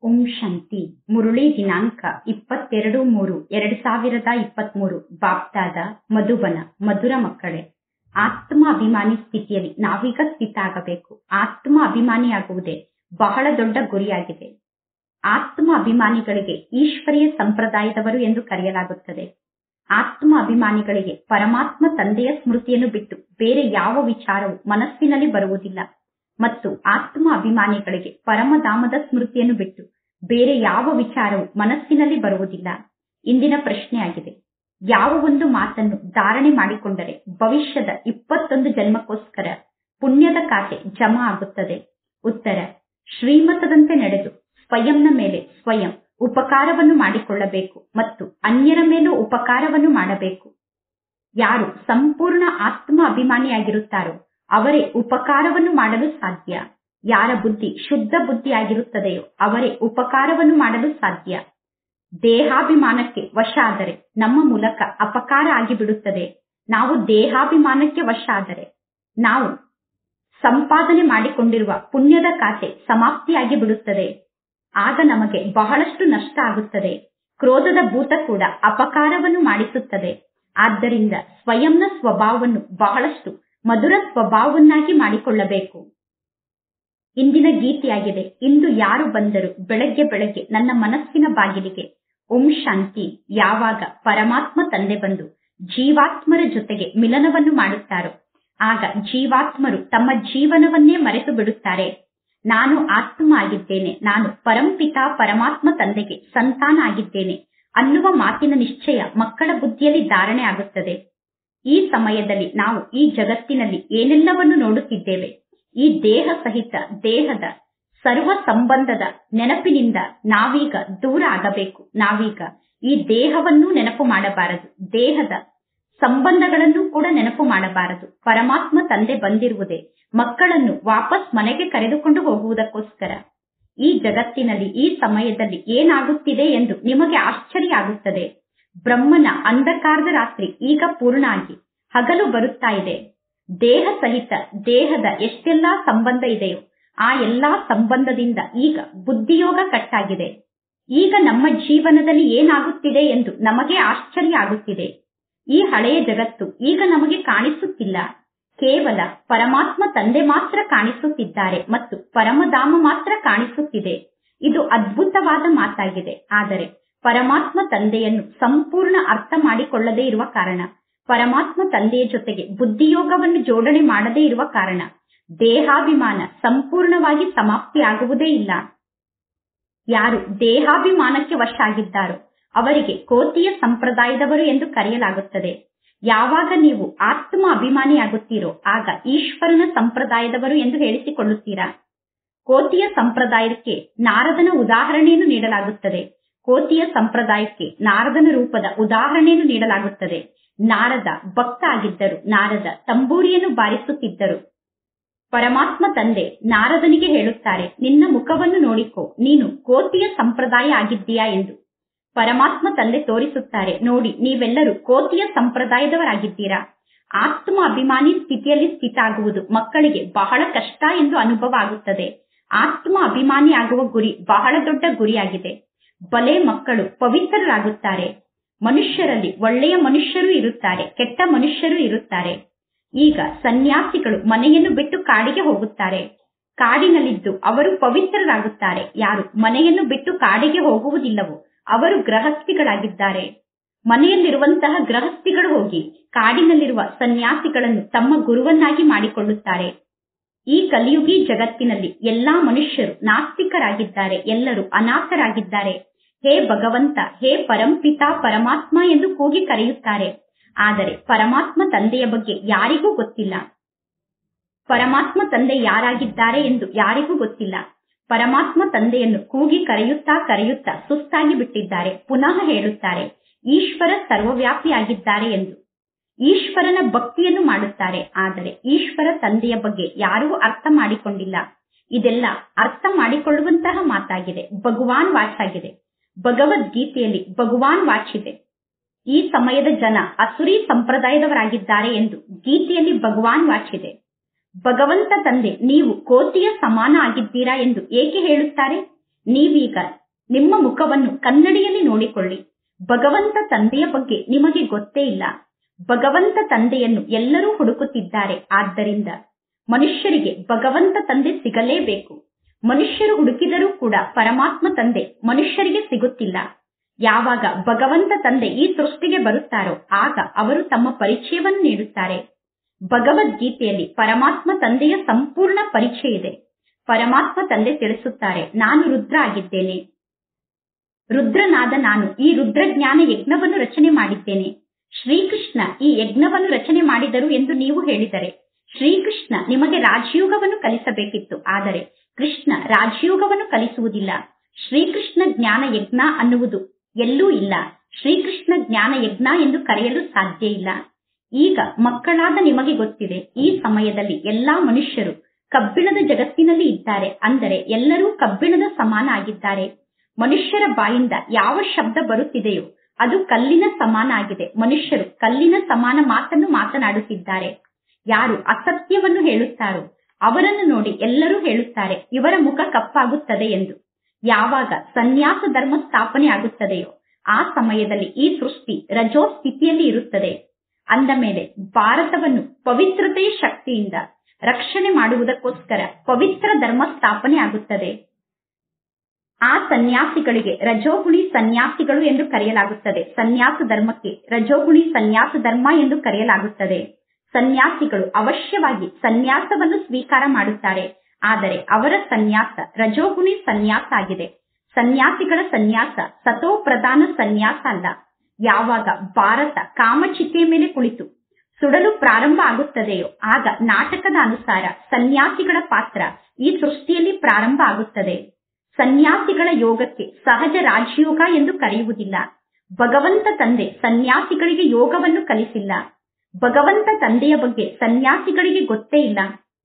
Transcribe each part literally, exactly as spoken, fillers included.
ಓಂ ಶಾಂತಿ. ಮುರುಳಿ ದಿನಾಂಕ ಇಪ್ಪತ್ತೆರಡು ಮೂರು ಎರಡು ಸಾವಿರದ ಇಪ್ಪತ್ಮೂರು. ಬಾಪ್ದಾದ ಮಧುಬನ. ಮಧುರ ಮಕ್ಕಳೇ, ಆತ್ಮ ಅಭಿಮಾನಿ ಸ್ಥಿತಿಯಲ್ಲಿ ನಾವೀಗ ಸ್ಥಿತ ಆಗಬೇಕು. ಆತ್ಮ ಅಭಿಮಾನಿಯಾಗುವುದೇ ಬಹಳ ದೊಡ್ಡ ಗುರಿಯಾಗಿದೆ. ಆತ್ಮ ಅಭಿಮಾನಿಗಳಿಗೆ ಈಶ್ವರೀಯ ಸಂಪ್ರದಾಯದವರು ಎಂದು ಕರೆಯಲಾಗುತ್ತದೆ. ಆತ್ಮ ಅಭಿಮಾನಿಗಳಿಗೆ ಪರಮಾತ್ಮ ತಂದೆಯ ಸ್ಮೃತಿಯನ್ನು ಬಿಟ್ಟು ಬೇರೆ ಯಾವ ವಿಚಾರವೂ ಮನಸ್ಸಿನಲ್ಲಿ ಬರುವುದಿಲ್ಲ ಮತ್ತು ಆತ್ಮ ಅಭಿಮಾನಿಗಳಿಗೆ ಪರಮಧಾಮದ ಸ್ಮೃತಿಯನ್ನು ಬಿಟ್ಟು ಬೇರೆ ಯಾವ ವಿಚಾರವೂ ಮನಸ್ಸಿನಲ್ಲಿ ಬರುವುದಿಲ್ಲ. ಇಂದಿನ ಪ್ರಶ್ನೆಯಾಗಿದೆ, ಯಾವ ಒಂದು ಮಾತನ್ನು ಧಾರಣೆ ಮಾಡಿಕೊಂಡರೆ ಭವಿಷ್ಯದ ಇಪ್ಪತ್ತೊಂದು ಜನ್ಮಕ್ಕೋಸ್ಕರ ಪುಣ್ಯದ ಖಾತೆ ಜಮಾ ಆಗುತ್ತದೆ? ಉತ್ತರ, ಶ್ರೀಮತದಂತೆ ನಡೆದು ಸ್ವಯಂನ ಮೇಲೆ ಸ್ವಯಂ ಉಪಕಾರವನ್ನು ಮಾಡಿಕೊಳ್ಳಬೇಕು ಮತ್ತು ಅನ್ಯರ ಮೇಲೂ ಉಪಕಾರವನ್ನು ಮಾಡಬೇಕು. ಯಾರು ಸಂಪೂರ್ಣ ಆತ್ಮ ಅಭಿಮಾನಿಯಾಗಿರುತ್ತಾರೋ ಅವರೇ ಉಪಕಾರವನ್ನು ಮಾಡಲು ಸಾಧ್ಯ. ಯಾರ ಬುದ್ಧಿ ಶುದ್ಧ ಬುದ್ಧಿಯಾಗಿರುತ್ತದೆಯೋ ಅವರೇ ಉಪಕಾರವನ್ನು ಮಾಡಲು ಸಾಧ್ಯ. ದೇಹಾಭಿಮಾನಕ್ಕೆ ವಶ ಆದರೆ ನಮ್ಮ ಮೂಲಕ ಅಪಕಾರ ಆಗಿಬಿಡುತ್ತದೆ. ನಾವು ದೇಹಾಭಿಮಾನಕ್ಕೆ ವಶ ಆದರೆ ನಾವು ಸಂಪಾದನೆ ಮಾಡಿಕೊಂಡಿರುವ ಪುಣ್ಯದ ಖಾತೆ ಸಮಾಪ್ತಿಯಾಗಿ ಬಿಡುತ್ತದೆ. ಆಗ ನಮಗೆ ಬಹಳಷ್ಟು ನಷ್ಟ ಆಗುತ್ತದೆ. ಕ್ರೋಧದ ಭೂತ ಕೂಡ ಅಪಕಾರವನ್ನು ಮಾಡಿಸುತ್ತದೆ. ಆದ್ದರಿಂದ ಸ್ವಯಂನ ಸ್ವಭಾವವನ್ನು ಬಹಳಷ್ಟು ಮಧುರ ಸ್ವಭಾವವನ್ನಾಗಿ ಮಾಡಿಕೊಳ್ಳಬೇಕು. ಇಂದಿನ ಗೀತೆಯಾಗಿದೆ, ಇಂದು ಯಾರು ಬಂದರು ಬೆಳಗ್ಗೆ ಬೆಳಗ್ಗೆ ನನ್ನ ಮನಸ್ಸಿನ ಬಾಗಿಲಿಗೆ. ಓಂ ಶಾಂತಿ. ಯಾವಾಗ ಪರಮಾತ್ಮ ತಂದೆ ಬಂದು ಜೀವಾತ್ಮರ ಜೊತೆಗೆ ಮಿಲನವನ್ನು ಮಾಡುತ್ತಾರೋ ಆಗ ಜೀವಾತ್ಮರು ತಮ್ಮ ಜೀವನವನ್ನೇ ಮರೆತು ಬಿಡುತ್ತಾರೆ. ನಾನು ಆತ್ಮ ಆಗಿದ್ದೇನೆ, ನಾನು ಪರಂಪಿತ ಪರಮಾತ್ಮ ತಂದೆಗೆ ಸಂತಾನ ಆಗಿದ್ದೇನೆ ಅನ್ನುವ ಮಾತಿನ ನಿಶ್ಚಯ ಮಕ್ಕಳ ಬುದ್ಧಿಯಲ್ಲಿ ಧಾರಣೆ ಆಗುತ್ತದೆ. ಈ ಸಮಯದಲ್ಲಿ ನಾವು ಈ ಜಗತ್ತಿನಲ್ಲಿ ಏನೆಲ್ಲವನ್ನು ನೋಡುತ್ತಿದ್ದೇವೆ, ಈ ದೇಹ ಸಹಿತ ದೇಹದ ಸರ್ವ ಸಂಬಂಧದ ನೆನಪಿನಿಂದ ನಾವೀಗ ದೂರ ಆಗಬೇಕು. ನಾವೀಗ ಈ ದೇಹವನ್ನು ನೆನಪು ಮಾಡಬಾರದು, ದೇಹದ ಸಂಬಂಧಗಳನ್ನು ಕೂಡ ನೆನಪು ಮಾಡಬಾರದು. ಪರಮಾತ್ಮ ತಂದೆ ಬಂದಿರುವುದೇ ಮಕ್ಕಳನ್ನು ವಾಪಸ್ ಮನೆಗೆ ಕರೆದುಕೊಂಡು ಹೋಗುವುದಕ್ಕೋಸ್ಕರ. ಈ ಜಗತ್ತಿನಲ್ಲಿ ಈ ಸಮಯದಲ್ಲಿ ಏನಾಗುತ್ತಿದೆ ಎಂದು ನಿಮಗೆ ಆಶ್ಚರ್ಯ ಆಗುತ್ತದೆ. ಬ್ರಹ್ಮನ ಅಂಧಕಾರದ ರಾತ್ರಿ ಈಗ ಪೂರ್ಣ ಆಗಿ ಹಗಲು ಬರುತ್ತಾ ಇದೆ. ದೇಹ ಸಹಿತ ದೇಹದ ಎಷ್ಟೆಲ್ಲಾ ಸಂಬಂಧ ಇದೆಯೋ ಆ ಎಲ್ಲಾ ಸಂಬಂಧದಿಂದ ಈಗ ಬುದ್ಧಿಯೋಗ ಕಟ್ಟಾಗಿದೆ. ಈಗ ನಮ್ಮ ಜೀವನದಲ್ಲಿ ಏನಾಗುತ್ತಿದೆ ಎಂದು ನಮಗೆ ಆಶ್ಚರ್ಯ ಆಗುತ್ತಿದೆ. ಈ ಹಳೆಯ ಜಗತ್ತು ಈಗ ನಮಗೆ ಕಾಣಿಸುತ್ತಿಲ್ಲ. ಕೇವಲ ಪರಮಾತ್ಮ ತಂದೆ ಮಾತ್ರ ಕಾಣಿಸುತ್ತಿದ್ದಾರೆ ಮತ್ತು ಪರಮಧಾಮ ಮಾತ್ರ ಕಾಣಿಸುತ್ತಿದೆ. ಇದು ಅದ್ಭುತವಾದ ಮಾತಾಗಿದೆ. ಆದರೆ ಪರಮಾತ್ಮ ತಂದೆಯನ್ನು ಸಂಪೂರ್ಣ ಅರ್ಥ ಮಾಡಿಕೊಳ್ಳದೇ ಇರುವ ಕಾರಣ, ಪರಮಾತ್ಮ ತಂದೆಯ ಜೊತೆಗೆ ಬುದ್ಧಿಯೋಗವನ್ನು ಜೋಡಣೆ ಮಾಡದೇ ಇರುವ ಕಾರಣ ದೇಹಾಭಿಮಾನ ಸಂಪೂರ್ಣವಾಗಿ ಸಮಾಪ್ತಿ ಆಗುವುದೇ ಇಲ್ಲ. ಯಾರು ದೇಹಾಭಿಮಾನಕ್ಕೆ ವಶ ಆಗಿದ್ದಾರೋ ಅವರಿಗೆ ಕೋತಿಯ ಸಂಪ್ರದಾಯದವರು ಎಂದು ಕರೆಯಲಾಗುತ್ತದೆ. ಯಾವಾಗ ನೀವು ಆತ್ಮ ಅಭಿಮಾನಿಯಾಗುತ್ತೀರೋ ಆಗ ಈಶ್ವರನ ಸಂಪ್ರದಾಯದವರು ಎಂದು ಹೇಳಿಸಿಕೊಳ್ಳುತ್ತೀರಾ. ಕೋತಿಯ ಸಂಪ್ರದಾಯಕ್ಕೆ ನಾರದನ ಉದಾಹರಣೆಯನ್ನು ನೀಡಲಾಗುತ್ತದೆ. ಕೋತಿಯ ಸಂಪ್ರದಾಯಕ್ಕೆ ನಾರದನ ರೂಪದ ಉದಾಹರಣೆಯನ್ನು ನೀಡಲಾಗುತ್ತದೆ. ನಾರದ ಭಕ್ತ ಆಗಿದ್ದರು. ನಾರದ ತಂಬೂರಿಯನ್ನು ಬಾರಿಸುತ್ತಿದ್ದರು. ಪರಮಾತ್ಮ ತಂದೆ ನಾರದನಿಗೆ ಹೇಳುತ್ತಾರೆ, ನಿನ್ನ ಮುಖವನ್ನು ನೋಡಿಕೋ, ನೀನು ಕೋತಿಯ ಸಂಪ್ರದಾಯ ಆಗಿದ್ದೀಯಾ ಎಂದು. ಪರಮಾತ್ಮ ತಂದೆ ತೋರಿಸುತ್ತಾರೆ, ನೋಡಿ ನೀವೆಲ್ಲರೂ ಕೋತಿಯ ಸಂಪ್ರದಾಯದವರಾಗಿದ್ದೀರಾ. ಆತ್ಮ ಅಭಿಮಾನಿ ಸ್ಥಿತಿಯಲ್ಲಿ ಸ್ಥಿತ ಆಗುವುದು ಮಕ್ಕಳಿಗೆ ಬಹಳ ಕಷ್ಟ ಎಂದು ಅನುಭವ ಆಗುತ್ತದೆ. ಆತ್ಮ ಅಭಿಮಾನಿ ಆಗುವ ಗುರಿ ಬಹಳ ದೊಡ್ಡ ಗುರಿಯಾಗಿದೆ. ಬಲೆ ಮಕ್ಕಳು ಪವಿತ್ರರಾಗುತ್ತಾರೆ. ಮನುಷ್ಯರಲ್ಲಿ ಒಳ್ಳೆಯ ಮನುಷ್ಯರು ಇರುತ್ತಾರೆ, ಕೆಟ್ಟ ಮನುಷ್ಯರು ಇರುತ್ತಾರೆ. ಈಗ ಸನ್ಯಾಸಿಗಳು ಮನೆಯನ್ನು ಬಿಟ್ಟು ಕಾಡಿಗೆ ಹೋಗುತ್ತಾರೆ. ಕಾಡಿನಲ್ಲಿದ್ದು ಅವರು ಪವಿತ್ರರಾಗುತ್ತಾರೆ. ಯಾರು ಮನೆಯನ್ನು ಬಿಟ್ಟು ಕಾಡಿಗೆ ಹೋಗುವುದಿಲ್ಲವೋ ಅವರು ಗೃಹಸ್ಥಿಗಳಾಗಿದ್ದಾರೆ. ಮನೆಯಲ್ಲಿರುವಂತಹ ಗೃಹಸ್ಥಿಗಳು ಹೋಗಿ ಕಾಡಿನಲ್ಲಿರುವ ಸನ್ಯಾಸಿಗಳನ್ನು ತಮ್ಮ ಗುರುವನ್ನಾಗಿ ಮಾಡಿಕೊಳ್ಳುತ್ತಾರೆ. ಈ ಕಲಿಯುಗಿ ಜಗತ್ತಿನಲ್ಲಿ ಎಲ್ಲಾ ಮನುಷ್ಯರು ನಾಸ್ತಿಕರಾಗಿದ್ದಾರೆ, ಎಲ್ಲರೂ ಅನಾಥರಾಗಿದ್ದಾರೆ. ಹೇ ಭಗವಂತ, ಹೇ ಪರಂಪಿತ ಪರಮಾತ್ಮ ಎಂದು ಕೂಗಿ ಕರೆಯುತ್ತಾರೆ. ಆದರೆ ಪರಮಾತ್ಮ ತಂದೆಯ ಬಗ್ಗೆ ಯಾರಿಗೂ ಗೊತ್ತಿಲ್ಲ. ಪರಮಾತ್ಮ ತಂದೆ ಯಾರಾಗಿದ್ದಾರೆ ಎಂದು ಯಾರಿಗೂ ಗೊತ್ತಿಲ್ಲ. ಪರಮಾತ್ಮ ತಂದೆಯನ್ನು ಕೂಗಿ ಕರೆಯುತ್ತಾ ಕರೆಯುತ್ತಾ ಸುಸ್ತಾಗಿ ಬಿಟ್ಟಿದ್ದಾರೆ. ಪುನಃ ಹೇಳುತ್ತಾರೆ, ಈಶ್ವರ ಸರ್ವವ್ಯಾಪಿಯಾಗಿದ್ದಾರೆ ಎಂದು. ಈಶ್ವರನ ಭಕ್ತಿಯನ್ನು ಮಾಡುತ್ತಾರೆ. ಆದರೆ ಈಶ್ವರ ತಂದೆಯ ಬಗ್ಗೆ ಯಾರೂ ಅರ್ಥ ಮಾಡಿಕೊಂಡಿಲ್ಲ. ಇದೆಲ್ಲ ಅರ್ಥ ಮಾಡಿಕೊಳ್ಳುವಂತಹ ಮಾತಾಗಿದೆ. ಭಗವಾನ್ ವಾಚಾಗಿದೆ. ಭಗವದ್ಗೀತೆಯಲ್ಲಿ ಭಗವಾನ್ ವಾಚಿದೆ. ಈ ಸಮಯದ ಜನ ಅಸುರಿ ಸಂಪ್ರದಾಯದವರಾಗಿದ್ದಾರೆ ಎಂದು ಗೀತೆಯಲ್ಲಿ ಭಗವಾನ್ ವಾಚಿದೆ. ಭಗವಂತ ತಂದೆ ನೀವು ಕೋತಿಯ ಸಮಾನ ಆಗಿದ್ದೀರಾ ಎಂದು ಏಕೆ ಹೇಳುತ್ತಾರೆ? ನೀವೀಗ ನಿಮ್ಮ ಮುಖವನ್ನು ಕನ್ನಡಿಯಲ್ಲಿ ನೋಡಿಕೊಳ್ಳಿ. ಭಗವಂತ ತಂದೆಯ ಬಗ್ಗೆ ನಿಮಗೆ ಗೊತ್ತೇ ಇಲ್ಲ. ಭಗವಂತ ತಂದೆಯನ್ನು ಎಲ್ಲರೂ ಹುಡುಕುತ್ತಿದ್ದಾರೆ. ಆದ್ದರಿಂದ ಮನುಷ್ಯರಿಗೆ ಭಗವಂತ ತಂದೆ ಸಿಗಲೇಬೇಕು. ಮನುಷ್ಯರು ಹುಡುಕಿದರೂ ಕೂಡ ಪರಮಾತ್ಮ ತಂದೆ ಮನುಷ್ಯರಿಗೆ ಸಿಗುತ್ತಿಲ್ಲ. ಯಾವಾಗ ಭಗವಂತ ತಂದೆ ಈ ಸೃಷ್ಟಿಗೆ ಬರುತ್ತಾರೋ ಆಗ ಅವರು ತಮ್ಮ ಪರಿಚಯವನ್ನು ನೀಡುತ್ತಾರೆ. ಭಗವದ್ಗೀತೆಯಲ್ಲಿ ಪರಮಾತ್ಮ ತಂದೆಯ ಸಂಪೂರ್ಣ ಪರಿಚಯ ಇದೆ. ಪರಮಾತ್ಮ ತಂದೆ ತಿಳಿಸುತ್ತಾರೆ, ನಾನು ರುದ್ರ ಆಗಿದ್ದೇನೆ. ರುದ್ರನಾದ ನಾನು ಈ ರುದ್ರಜ್ಞಾನ ಯಜ್ಞವನ್ನು ರಚನೆ ಮಾಡಿದ್ದೇನೆ. ಶ್ರೀಕೃಷ್ಣ ಈ ಯಜ್ಞವನ್ನು ರಚನೆ ಮಾಡಿದರು ಎಂದು ನೀವು ಹೇಳಿದರೆ, ಶ್ರೀಕೃಷ್ಣ ನಿಮಗೆ ರಾಜಯೋಗವನ್ನು ಕಲಿಸಬೇಕಿತ್ತು. ಆದರೆ ಕೃಷ್ಣ ರಾಜಯೋಗವನ್ನು ಕಲಿಸುವುದಿಲ್ಲ. ಶ್ರೀಕೃಷ್ಣ ಜ್ಞಾನ ಯಜ್ಞ ಅನ್ನುವುದು ಎಲ್ಲೂ ಇಲ್ಲ. ಶ್ರೀಕೃಷ್ಣ ಜ್ಞಾನ ಯಜ್ಞ ಎಂದು ಕರೆಯಲು ಸಾಧ್ಯ ಇಲ್ಲ. ಈಗ ಮಕ್ಕಳಾದ ನಿಮಗೆ ಗೊತ್ತಿದೆ, ಈ ಸಮಯದಲ್ಲಿ ಎಲ್ಲಾ ಮನುಷ್ಯರು ಕಬ್ಬಿಣದ ಜಗತ್ತಿನಲ್ಲಿ ಇದ್ದಾರೆ. ಅಂದರೆ ಎಲ್ಲರೂ ಕಬ್ಬಿಣದ ಸಮಾನ ಆಗಿದ್ದಾರೆ. ಮನುಷ್ಯರ ಬಾಯಿಂದ ಯಾವ ಶಬ್ದ ಬರುತ್ತಿದೆಯೋ ಅದು ಕಲ್ಲಿನ ಸಮಾನ ಆಗಿದೆ. ಮನುಷ್ಯರು ಕಲ್ಲಿನ ಸಮಾನ ಮಾತನ್ನು ಮಾತನಾಡುತ್ತಿದ್ದಾರೆ. ಯಾರು ಅಸತ್ಯವನ್ನು ಹೇಳುತ್ತಾರೋ ಅವರನ್ನು ನೋಡಿ ಎಲ್ಲರೂ ಹೇಳುತ್ತಾರೆ, ಇವರ ಮುಖ ಕಪ್ಪಾಗುತ್ತದೆ ಎಂದು. ಯಾವಾಗ ಸನ್ಯಾಸ ಧರ್ಮ ಸ್ಥಾಪನೆ ಆಗುತ್ತದೆಯೋ ಆ ಸಮಯದಲ್ಲಿ ಈ ಸೃಷ್ಟಿ ರಜೋ ಸ್ಥಿತಿಯಲ್ಲಿ ಇರುತ್ತದೆ. ಅಂದ ಮೇಲೆ ಭಾರತವನ್ನು ಪವಿತ್ರತೆಯ ಶಕ್ತಿಯಿಂದ ರಕ್ಷಣೆ ಮಾಡುವುದಕ್ಕೋಸ್ಕರ ಪವಿತ್ರ ಧರ್ಮ ಸ್ಥಾಪನೆ ಆಗುತ್ತದೆ. ಆ ಸನ್ಯಾಸಿಗಳಿಗೆ ರಜೋಗುಣಿ ಸನ್ಯಾಸಿಗಳು ಎಂದು ಕರೆಯಲಾಗುತ್ತದೆ. ಸನ್ಯಾಸ ಧರ್ಮಕ್ಕೆ ರಜೋಗುಣಿ ಸನ್ಯಾಸ ಧರ್ಮ ಎಂದು ಕರೆಯಲಾಗುತ್ತದೆ. ಸನ್ಯಾಸಿಗಳು ಅವಶ್ಯವಾಗಿ ಸನ್ಯಾಸವನ್ನು ಸ್ವೀಕಾರ ಮಾಡುತ್ತಾರೆ. ಆದರೆ ಅವರ ಸನ್ಯಾಸ ರಜೋಗುಣಿ ಸನ್ಯಾಸ ಆಗಿದೆ. ಸನ್ಯಾಸಿಗಳ ಸನ್ಯಾಸ ಸತೋ ಪ್ರಧಾನ ಸನ್ಯಾಸ ಅಲ್ಲ. ಯಾವಾಗ ಭಾರತ ಕಾಮಚಿತೆಯ ಮೇಲೆ ಕುಳಿತು ಸುಡಲು ಪ್ರಾರಂಭ ಆಗುತ್ತದೆಯೋ ಆಗ ನಾಟಕದ ಅನುಸಾರ ಸನ್ಯಾಸಿಗಳ ಪಾತ್ರ ಈ ಸೃಷ್ಟಿಯಲ್ಲಿ ಪ್ರಾರಂಭ ಆಗುತ್ತದೆ. ಸನ್ಯಾಸಿಗಳ ಯೋಗಕ್ಕೆ ಸಹಜ ರಾಜಯೋಗ ಎಂದು ಕರೆಯುವುದಿಲ್ಲ. ಭಗವಂತ ತಂದೆ ಸನ್ಯಾಸಿಗಳಿಗೆ ಯೋಗವನ್ನು ಕಲಿಸಿಲ್ಲ. ಭಗವಂತ ತಂದೆಯ ಬಗ್ಗೆ ಸನ್ಯಾಸಿಗಳಿಗೆ ಗೊತ್ತೇ ಇಲ್ಲ.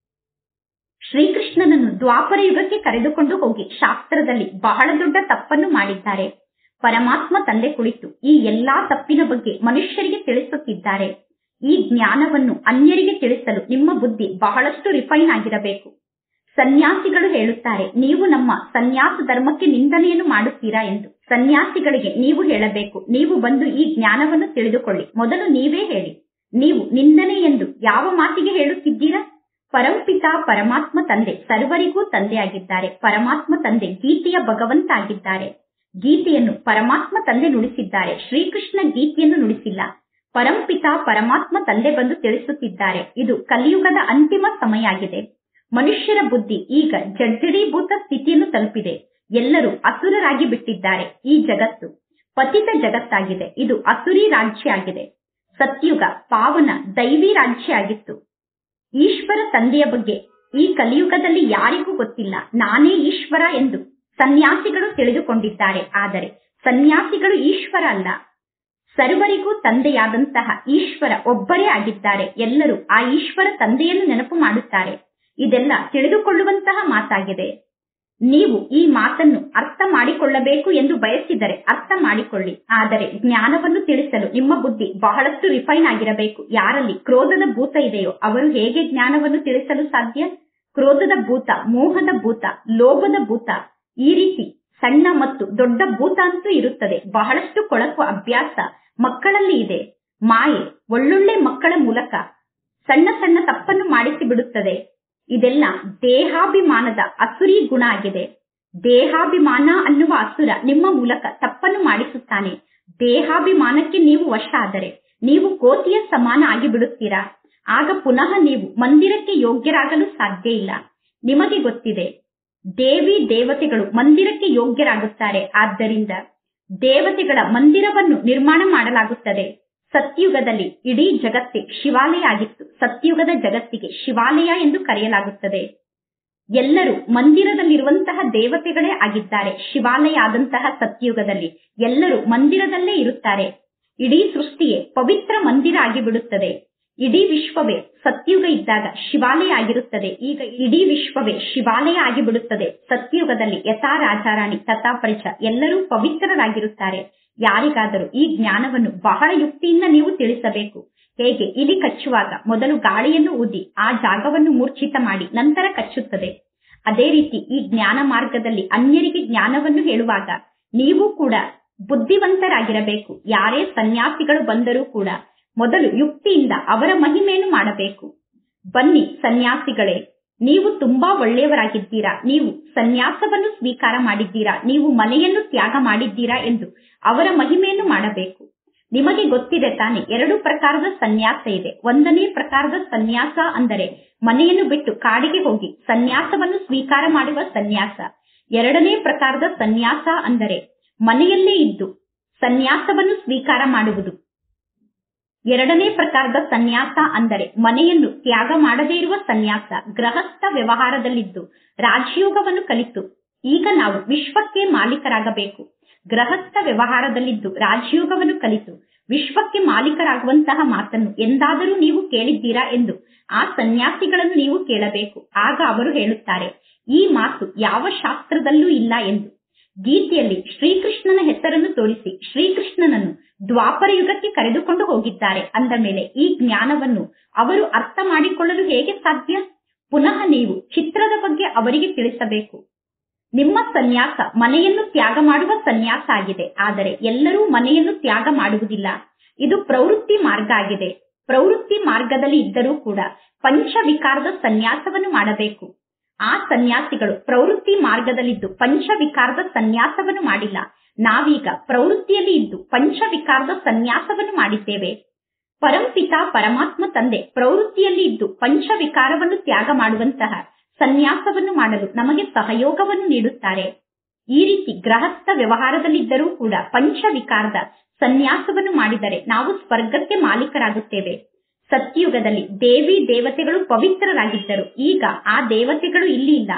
ಶ್ರೀಕೃಷ್ಣನನ್ನು ದ್ವಾಪರ ಯುಗಕ್ಕೆ ಕರೆದುಕೊಂಡು ಹೋಗಿ ಶಾಸ್ತ್ರದಲ್ಲಿ ಬಹಳ ದೊಡ್ಡ ತಪ್ಪನ್ನು ಮಾಡಿದ್ದಾರೆ. ಪರಮಾತ್ಮ ತಂದೆ ಕುಳಿತು ಈ ಎಲ್ಲಾ ತಪ್ಪಿನ ಬಗ್ಗೆ ಮನುಷ್ಯರಿಗೆ ತಿಳಿಸುತ್ತಿದ್ದಾರೆ. ಈ ಜ್ಞಾನವನ್ನು ಅನ್ಯರಿಗೆ ತಿಳಿಸಲು ನಿಮ್ಮ ಬುದ್ಧಿ ಬಹಳಷ್ಟು ರಿಫೈನ್ ಆಗಿರಬೇಕು. ಸನ್ಯಾಸಿಗಳು ಹೇಳುತ್ತಾರೆ, ನೀವು ನಮ್ಮ ಸನ್ಯಾಸ ಧರ್ಮಕ್ಕೆ ನಿಂದನೆಯನ್ನು ಮಾಡುತ್ತೀರಾ ಎಂದು. ಸನ್ಯಾಸಿಗಳಿಗೆ ನೀವು ಹೇಳಬೇಕು, ನೀವು ಬಂದು ಈ ಜ್ಞಾನವನ್ನು ತಿಳಿದುಕೊಳ್ಳಿ. ಮೊದಲು ನೀವೇ ಹೇಳಿ, ನೀವು ನಿಂದನೆ ಎಂದು ಯಾವ ಮಾತಿಗೆ ಹೇಳುತ್ತಿದ್ದೀರಾ? ಪರಂಪಿತ ಪರಮಾತ್ಮ ತಂದೆ ಸರ್ವರಿಗೂ ತಂದೆಯಾಗಿದ್ದಾರೆ. ಪರಮಾತ್ಮ ತಂದೆ ಗೀತೆಯ ಭಗವಂತ ಆಗಿದ್ದಾರೆ. ಗೀತೆಯನ್ನು ಪರಮಾತ್ಮ ತಂದೆ ನುಡಿಸಿದ್ದಾರೆ. ಶ್ರೀಕೃಷ್ಣ ಗೀತೆಯನ್ನು ನುಡಿಸಿಲ್ಲ. ಪರಂಪಿತ ಪರಮಾತ್ಮ ತಂದೆ ಬಂದು ತಿಳಿಸುತ್ತಿದ್ದಾರೆ. ಇದು ಕಲಿಯುಗದ ಅಂತಿಮ ಸಮಯ ಆಗಿದೆ. ಮನುಷ್ಯರ ಬುದ್ಧಿ ಈಗ ಜಡ್ಜಡೀಭೂತ ಸ್ಥಿತಿಯನ್ನು ತಲುಪಿದೆ. ಎಲ್ಲರೂ ಅಸುರರಾಗಿ ಬಿಟ್ಟಿದ್ದಾರೆ. ಈ ಜಗತ್ತು ಪತಿತ ಜಗತ್ತಾಗಿದೆ. ಇದು ಅಸುರಿ ರಾಜ್ಯ ಆಗಿದೆ. ಸತ್ಯುಗ ಪಾವನ ದೈವಿ ರಾಜ್ಯ ಆಗಿತ್ತು. ಈಶ್ವರ ತಂದೆಯ ಬಗ್ಗೆ ಈ ಕಲಿಯುಗದಲ್ಲಿ ಯಾರಿಗೂ ಗೊತ್ತಿಲ್ಲ. ನಾನೇ ಈಶ್ವರ ಎಂದು ಸನ್ಯಾಸಿಗಳು ತಿಳಿದುಕೊಂಡಿದ್ದಾರೆ. ಆದರೆ ಸನ್ಯಾಸಿಗಳು ಈಶ್ವರ ಅಲ್ಲ. ಸರ್ವರಿಗೂ ತಂದೆಯಾದಂತಹ ಈಶ್ವರ ಒಬ್ಬರೇ ಆಗಿದ್ದಾರೆ. ಎಲ್ಲರೂ ಆ ಈಶ್ವರ ತಂದೆಯನ್ನು ನೆನಪು ಮಾಡುತ್ತಾರೆ. ಇದೆಲ್ಲ ತಿಳಿದುಕೊಳ್ಳುವಂತಹ ಮಾತಾಗಿದೆ. ನೀವು ಈ ಮಾತನ್ನು ಅರ್ಥ ಮಾಡಿಕೊಳ್ಳಬೇಕು ಎಂದು ಬಯಸಿದರೆ ಅರ್ಥ ಮಾಡಿಕೊಳ್ಳಿ. ಆದರೆ ಜ್ಞಾನವನ್ನು ತಿಳಿಸಲು ನಿಮ್ಮ ಬುದ್ಧಿ ಬಹಳಷ್ಟು ರಿಫೈನ್ ಆಗಿರಬೇಕು. ಯಾರಲ್ಲಿ ಕ್ರೋಧದ ಭೂತ ಇದೆಯೋ ಅವರು ಹೇಗೆ ಜ್ಞಾನವನ್ನು ತಿಳಿಸಲು ಸಾಧ್ಯ? ಕ್ರೋಧದ ಭೂತ, ಮೋಹದ ಭೂತ, ಲೋಭದ ಭೂತ, ಈ ರೀತಿ ಸಣ್ಣ ಮತ್ತು ದೊಡ್ಡ ಭೂತ ಅಂತೂ ಇರುತ್ತದೆ. ಬಹಳಷ್ಟು ಕೊಳಕು ಅಭ್ಯಾಸ ಮಕ್ಕಳಲ್ಲಿ ಇದೆ. ಮಾಯೆ ಒಳ್ಳೊಳ್ಳೆ ಮಕ್ಕಳ ಮೂಲಕ ಸಣ್ಣ ಸಣ್ಣ ತಪ್ಪನ್ನು ಮಾಡಿಸಿ ಬಿಡುತ್ತದೆ. ಇದೆಲ್ಲ ದೇಹಾಭಿಮಾನದ ಅಸುರಿ ಗುಣ ಆಗಿದೆ. ದೇಹಾಭಿಮಾನ ಅನ್ನುವ ಅಸುರ ನಿಮ್ಮ ಮೂಲಕ ತಪ್ಪನ್ನು ಮಾಡಿಸುತ್ತಾನೆ. ದೇಹಾಭಿಮಾನಕ್ಕೆ ನೀವು ವಶ ಆದರೆ ನೀವು ಕೋತಿಯ ಸಮಾನ ಆಗಿಬಿಡುತ್ತೀರಾ. ಆಗ ಪುನಃ ನೀವು ಮಂದಿರಕ್ಕೆ ಯೋಗ್ಯರಾಗಲು ಸಾಧ್ಯ ಇಲ್ಲ. ನಿಮಗೆ ಗೊತ್ತಿದೆ, ದೇವಿ ದೇವತೆಗಳು ಮಂದಿರಕ್ಕೆ ಯೋಗ್ಯರಾಗುತ್ತಾರೆ. ಆದ್ದರಿಂದ ದೇವತೆಗಳ ಮಂದಿರವನ್ನು ನಿರ್ಮಾಣ ಮಾಡಲಾಗುತ್ತದೆ. ಸತ್ಯುಗದಲ್ಲಿ ಇಡೀ ಜಗತ್ತೇ ಶಿವಾಲಯ ಆಗಿತ್ತು. ಸತ್ಯುಗದ ಜಗತ್ತಿಗೆ ಶಿವಾಲಯ ಎಂದು ಕರೆಯಲಾಗುತ್ತದೆ. ಎಲ್ಲರೂ ಮಂದಿರದಲ್ಲಿರುವಂತಹ ದೇವತೆಗಳೇ ಆಗಿದ್ದಾರೆ. ಶಿವಾಲಯ ಆದಂತಹ ಸತ್ಯುಗದಲ್ಲಿ ಎಲ್ಲರೂ ಮಂದಿರದಲ್ಲೇ ಇರುತ್ತಾರೆ. ಇಡೀ ಸೃಷ್ಟಿಯೇ ಪವಿತ್ರ ಮಂದಿರ ಆಗಿಬಿಡುತ್ತದೆ. ಇಡೀ ವಿಶ್ವವೇ ಸತ್ಯುಗ ಇದ್ದಾಗ ಶಿವಾಲಯ ಆಗಿರುತ್ತದೆ. ಈಗ ಇಡೀ ವಿಶ್ವವೇ ಶಿವಾಲಯ ಆಗಿಬಿಡುತ್ತದೆ. ಸತ್ಯುಗದಲ್ಲಿ ಯಥಾ ರಾಜಾರಾಣಿ ತಥಾ ಪರಿಚ ಎಲ್ಲರೂ ಪವಿತ್ರರಾಗಿರುತ್ತಾರೆ. ಯಾರಿಗಾದರೂ ಈ ಜ್ಞಾನವನ್ನು ಬಹಳ ಯುಕ್ತಿಯಿಂದ ನೀವು ತಿಳಿಸಬೇಕು. ಹೇಗೆ ಇಲಿ ಕಚ್ಚುವಾಗ ಮೊದಲು ಗಾಳಿಯನ್ನು ಊದಿ ಆ ಜಾಗವನ್ನು ಮೂರ್ಛಿತ ಮಾಡಿ ನಂತರ ಕಚ್ಚುತ್ತದೆ. ಅದೇ ರೀತಿ ಈ ಜ್ಞಾನ ಮಾರ್ಗದಲ್ಲಿ ಅನ್ಯರಿಗೆ ಜ್ಞಾನವನ್ನು ಹೇಳುವಾಗ ನೀವು ಕೂಡ ಬುದ್ಧಿವಂತರಾಗಿರಬೇಕು. ಯಾರೇ ಸನ್ಯಾಸಿಗಳು ಬಂದರೂ ಕೂಡ ಮೊದಲು ಯುಕ್ತಿಯಿಂದ ಅವರ ಮಹಿಮೆಯನ್ನು ಮಾಡಬೇಕು. ಬನ್ನಿ ಸನ್ಯಾಸಿಗಳೇ, ನೀವು ತುಂಬಾ ಒಳ್ಳೆಯವರಾಗಿದ್ದೀರಾ, ನೀವು ಸನ್ಯಾಸವನ್ನು ಸ್ವೀಕಾರ ಮಾಡಿದ್ದೀರಾ, ನೀವು ಮನೆಯನ್ನು ತ್ಯಾಗ ಮಾಡಿದ್ದೀರಾ ಎಂದು ಅವರ ಮಹಿಮೆಯನ್ನು ಮಾಡಬೇಕು. ನಿಮಗೆ ಗೊತ್ತಿದೆ ತಾನೆ, ಎರಡು ಪ್ರಕಾರದ ಸನ್ಯಾಸ ಇದೆ. ಒಂದನೇ ಪ್ರಕಾರದ ಸನ್ಯಾಸ ಅಂದರೆ ಮನೆಯನ್ನು ಬಿಟ್ಟು ಕಾಡಿಗೆ ಹೋಗಿ ಸನ್ಯಾಸವನ್ನು ಸ್ವೀಕಾರ ಮಾಡುವ ಸನ್ಯಾಸ. ಎರಡನೇ ಪ್ರಕಾರದ ಸನ್ಯಾಸ ಅಂದರೆ ಮನೆಯಲ್ಲೇ ಇದ್ದು ಸನ್ಯಾಸವನ್ನು ಸ್ವೀಕಾರ ಮಾಡುವುದು. ಎರಡನೇ ಪ್ರಕಾರದ ಸನ್ಯಾಸ ಅಂದರೆ ಮನೆಯನ್ನು ತ್ಯಾಗ ಮಾಡದೇ ಇರುವ ಸನ್ಯಾಸ. ಗೃಹಸ್ಥ ವ್ಯವಹಾರದಲ್ಲಿದ್ದು ರಾಜಯೋಗವನ್ನು ಕಲಿತು ಈಗ ನಾವು ವಿಶ್ವಕ್ಕೆ ಮಾಲೀಕರಾಗಬೇಕು. ಗೃಹಸ್ಥ ವ್ಯವಹಾರದಲ್ಲಿದ್ದು ರಾಜಯೋಗವನ್ನು ಕಲಿತು ವಿಶ್ವಕ್ಕೆ ಮಾಲೀಕರಾಗುವಂತಹ ಮಾತನ್ನು ಎಂದಾದರೂ ನೀವು ಕೇಳಿದ್ದೀರಾ ಎಂದು ಆ ಸನ್ಯಾಸಿಗಳನ್ನು ನೀವು ಕೇಳಬೇಕು. ಆಗ ಅವರು ಹೇಳುತ್ತಾರೆ, ಈ ಮಾತು ಯಾವ ಶಾಸ್ತ್ರದಲ್ಲೂ ಇಲ್ಲ ಎಂದು. ಗೀತೆಯಲ್ಲಿ ಶ್ರೀಕೃಷ್ಣನ ಹೆಸರನ್ನು ತೋರಿಸಿ ಶ್ರೀಕೃಷ್ಣನನ್ನು ದ್ವಾಪರ ಯುಗಕ್ಕೆ ಕರೆದುಕೊಂಡು ಹೋಗಿದ್ದಾರೆ ಅಂದ ಮೇಲೆ ಈ ಜ್ಞಾನವನ್ನು ಅವರು ಅರ್ಥ ಮಾಡಿಕೊಳ್ಳಲು ಹೇಗೆ ಸಾಧ್ಯ? ಪುನಃ ನೀವು ಚಿತ್ರದ ಬಗ್ಗೆ ಅವರಿಗೆ ತಿಳಿಸಬೇಕು. ನಿಮ್ಮ ಸನ್ಯಾಸ ಮನೆಯನ್ನು ತ್ಯಾಗ ಮಾಡುವ ಸನ್ಯಾಸ ಆಗಿದೆ. ಆದರೆ ಎಲ್ಲರೂ ಮನೆಯನ್ನು ತ್ಯಾಗ ಮಾಡುವುದಿಲ್ಲ. ಇದು ಪ್ರವೃತ್ತಿ ಮಾರ್ಗ ಆಗಿದೆ. ಪ್ರವೃತ್ತಿ ಮಾರ್ಗದಲ್ಲಿ ಇದ್ದರೂ ಕೂಡ ಪಂಚವಿಕಾರದ ಸನ್ಯಾಸವನ್ನು ಮಾಡಬೇಕು. ಆ ಸನ್ಯಾಸಿಗಳು ಪ್ರವೃತ್ತಿ ಮಾರ್ಗದಲ್ಲಿದ್ದು ಪಂಚವಿಕಾರದ ಸನ್ಯಾಸವನ್ನು ಮಾಡಿಲ್ಲ. ನಾವೀಗ ಪ್ರವೃತ್ತಿಯಲ್ಲಿ ಇದ್ದು ಪಂಚವಿಕಾರದ ಸನ್ಯಾಸವನ್ನು ಮಾಡಿದ್ದೇವೆ. ಪರಂಪಿತ ಪರಮಾತ್ಮ ತಂದೆ ಪ್ರವೃತ್ತಿಯಲ್ಲಿ ಇದ್ದು ಪಂಚವಿಕಾರವನ್ನು ತ್ಯಾಗ ಮಾಡುವಂತಹ ಸನ್ಯಾಸವನ್ನು ಮಾಡಲು ನಮಗೆ ಸಹಯೋಗವನ್ನು ನೀಡುತ್ತಾರೆ. ಈ ರೀತಿ ಗೃಹಸ್ಥ ವ್ಯವಹಾರದಲ್ಲಿದ್ದರೂ ಕೂಡ ಪಂಚವಿಕಾರದ ಸನ್ಯಾಸವನ್ನು ಮಾಡಿದರೆ ನಾವು ಸ್ವರ್ಗಕ್ಕೆ ಮಾಲೀಕರಾಗುತ್ತೇವೆ. ಸತ್ಯುಗದಲ್ಲಿ ದೇವಿ ದೇವತೆಗಳು ಪವಿತ್ರರಾಗಿದ್ದರು. ಈಗ ಆ ದೇವತೆಗಳು ಇಲ್ಲಿ ಇಲ್ಲ.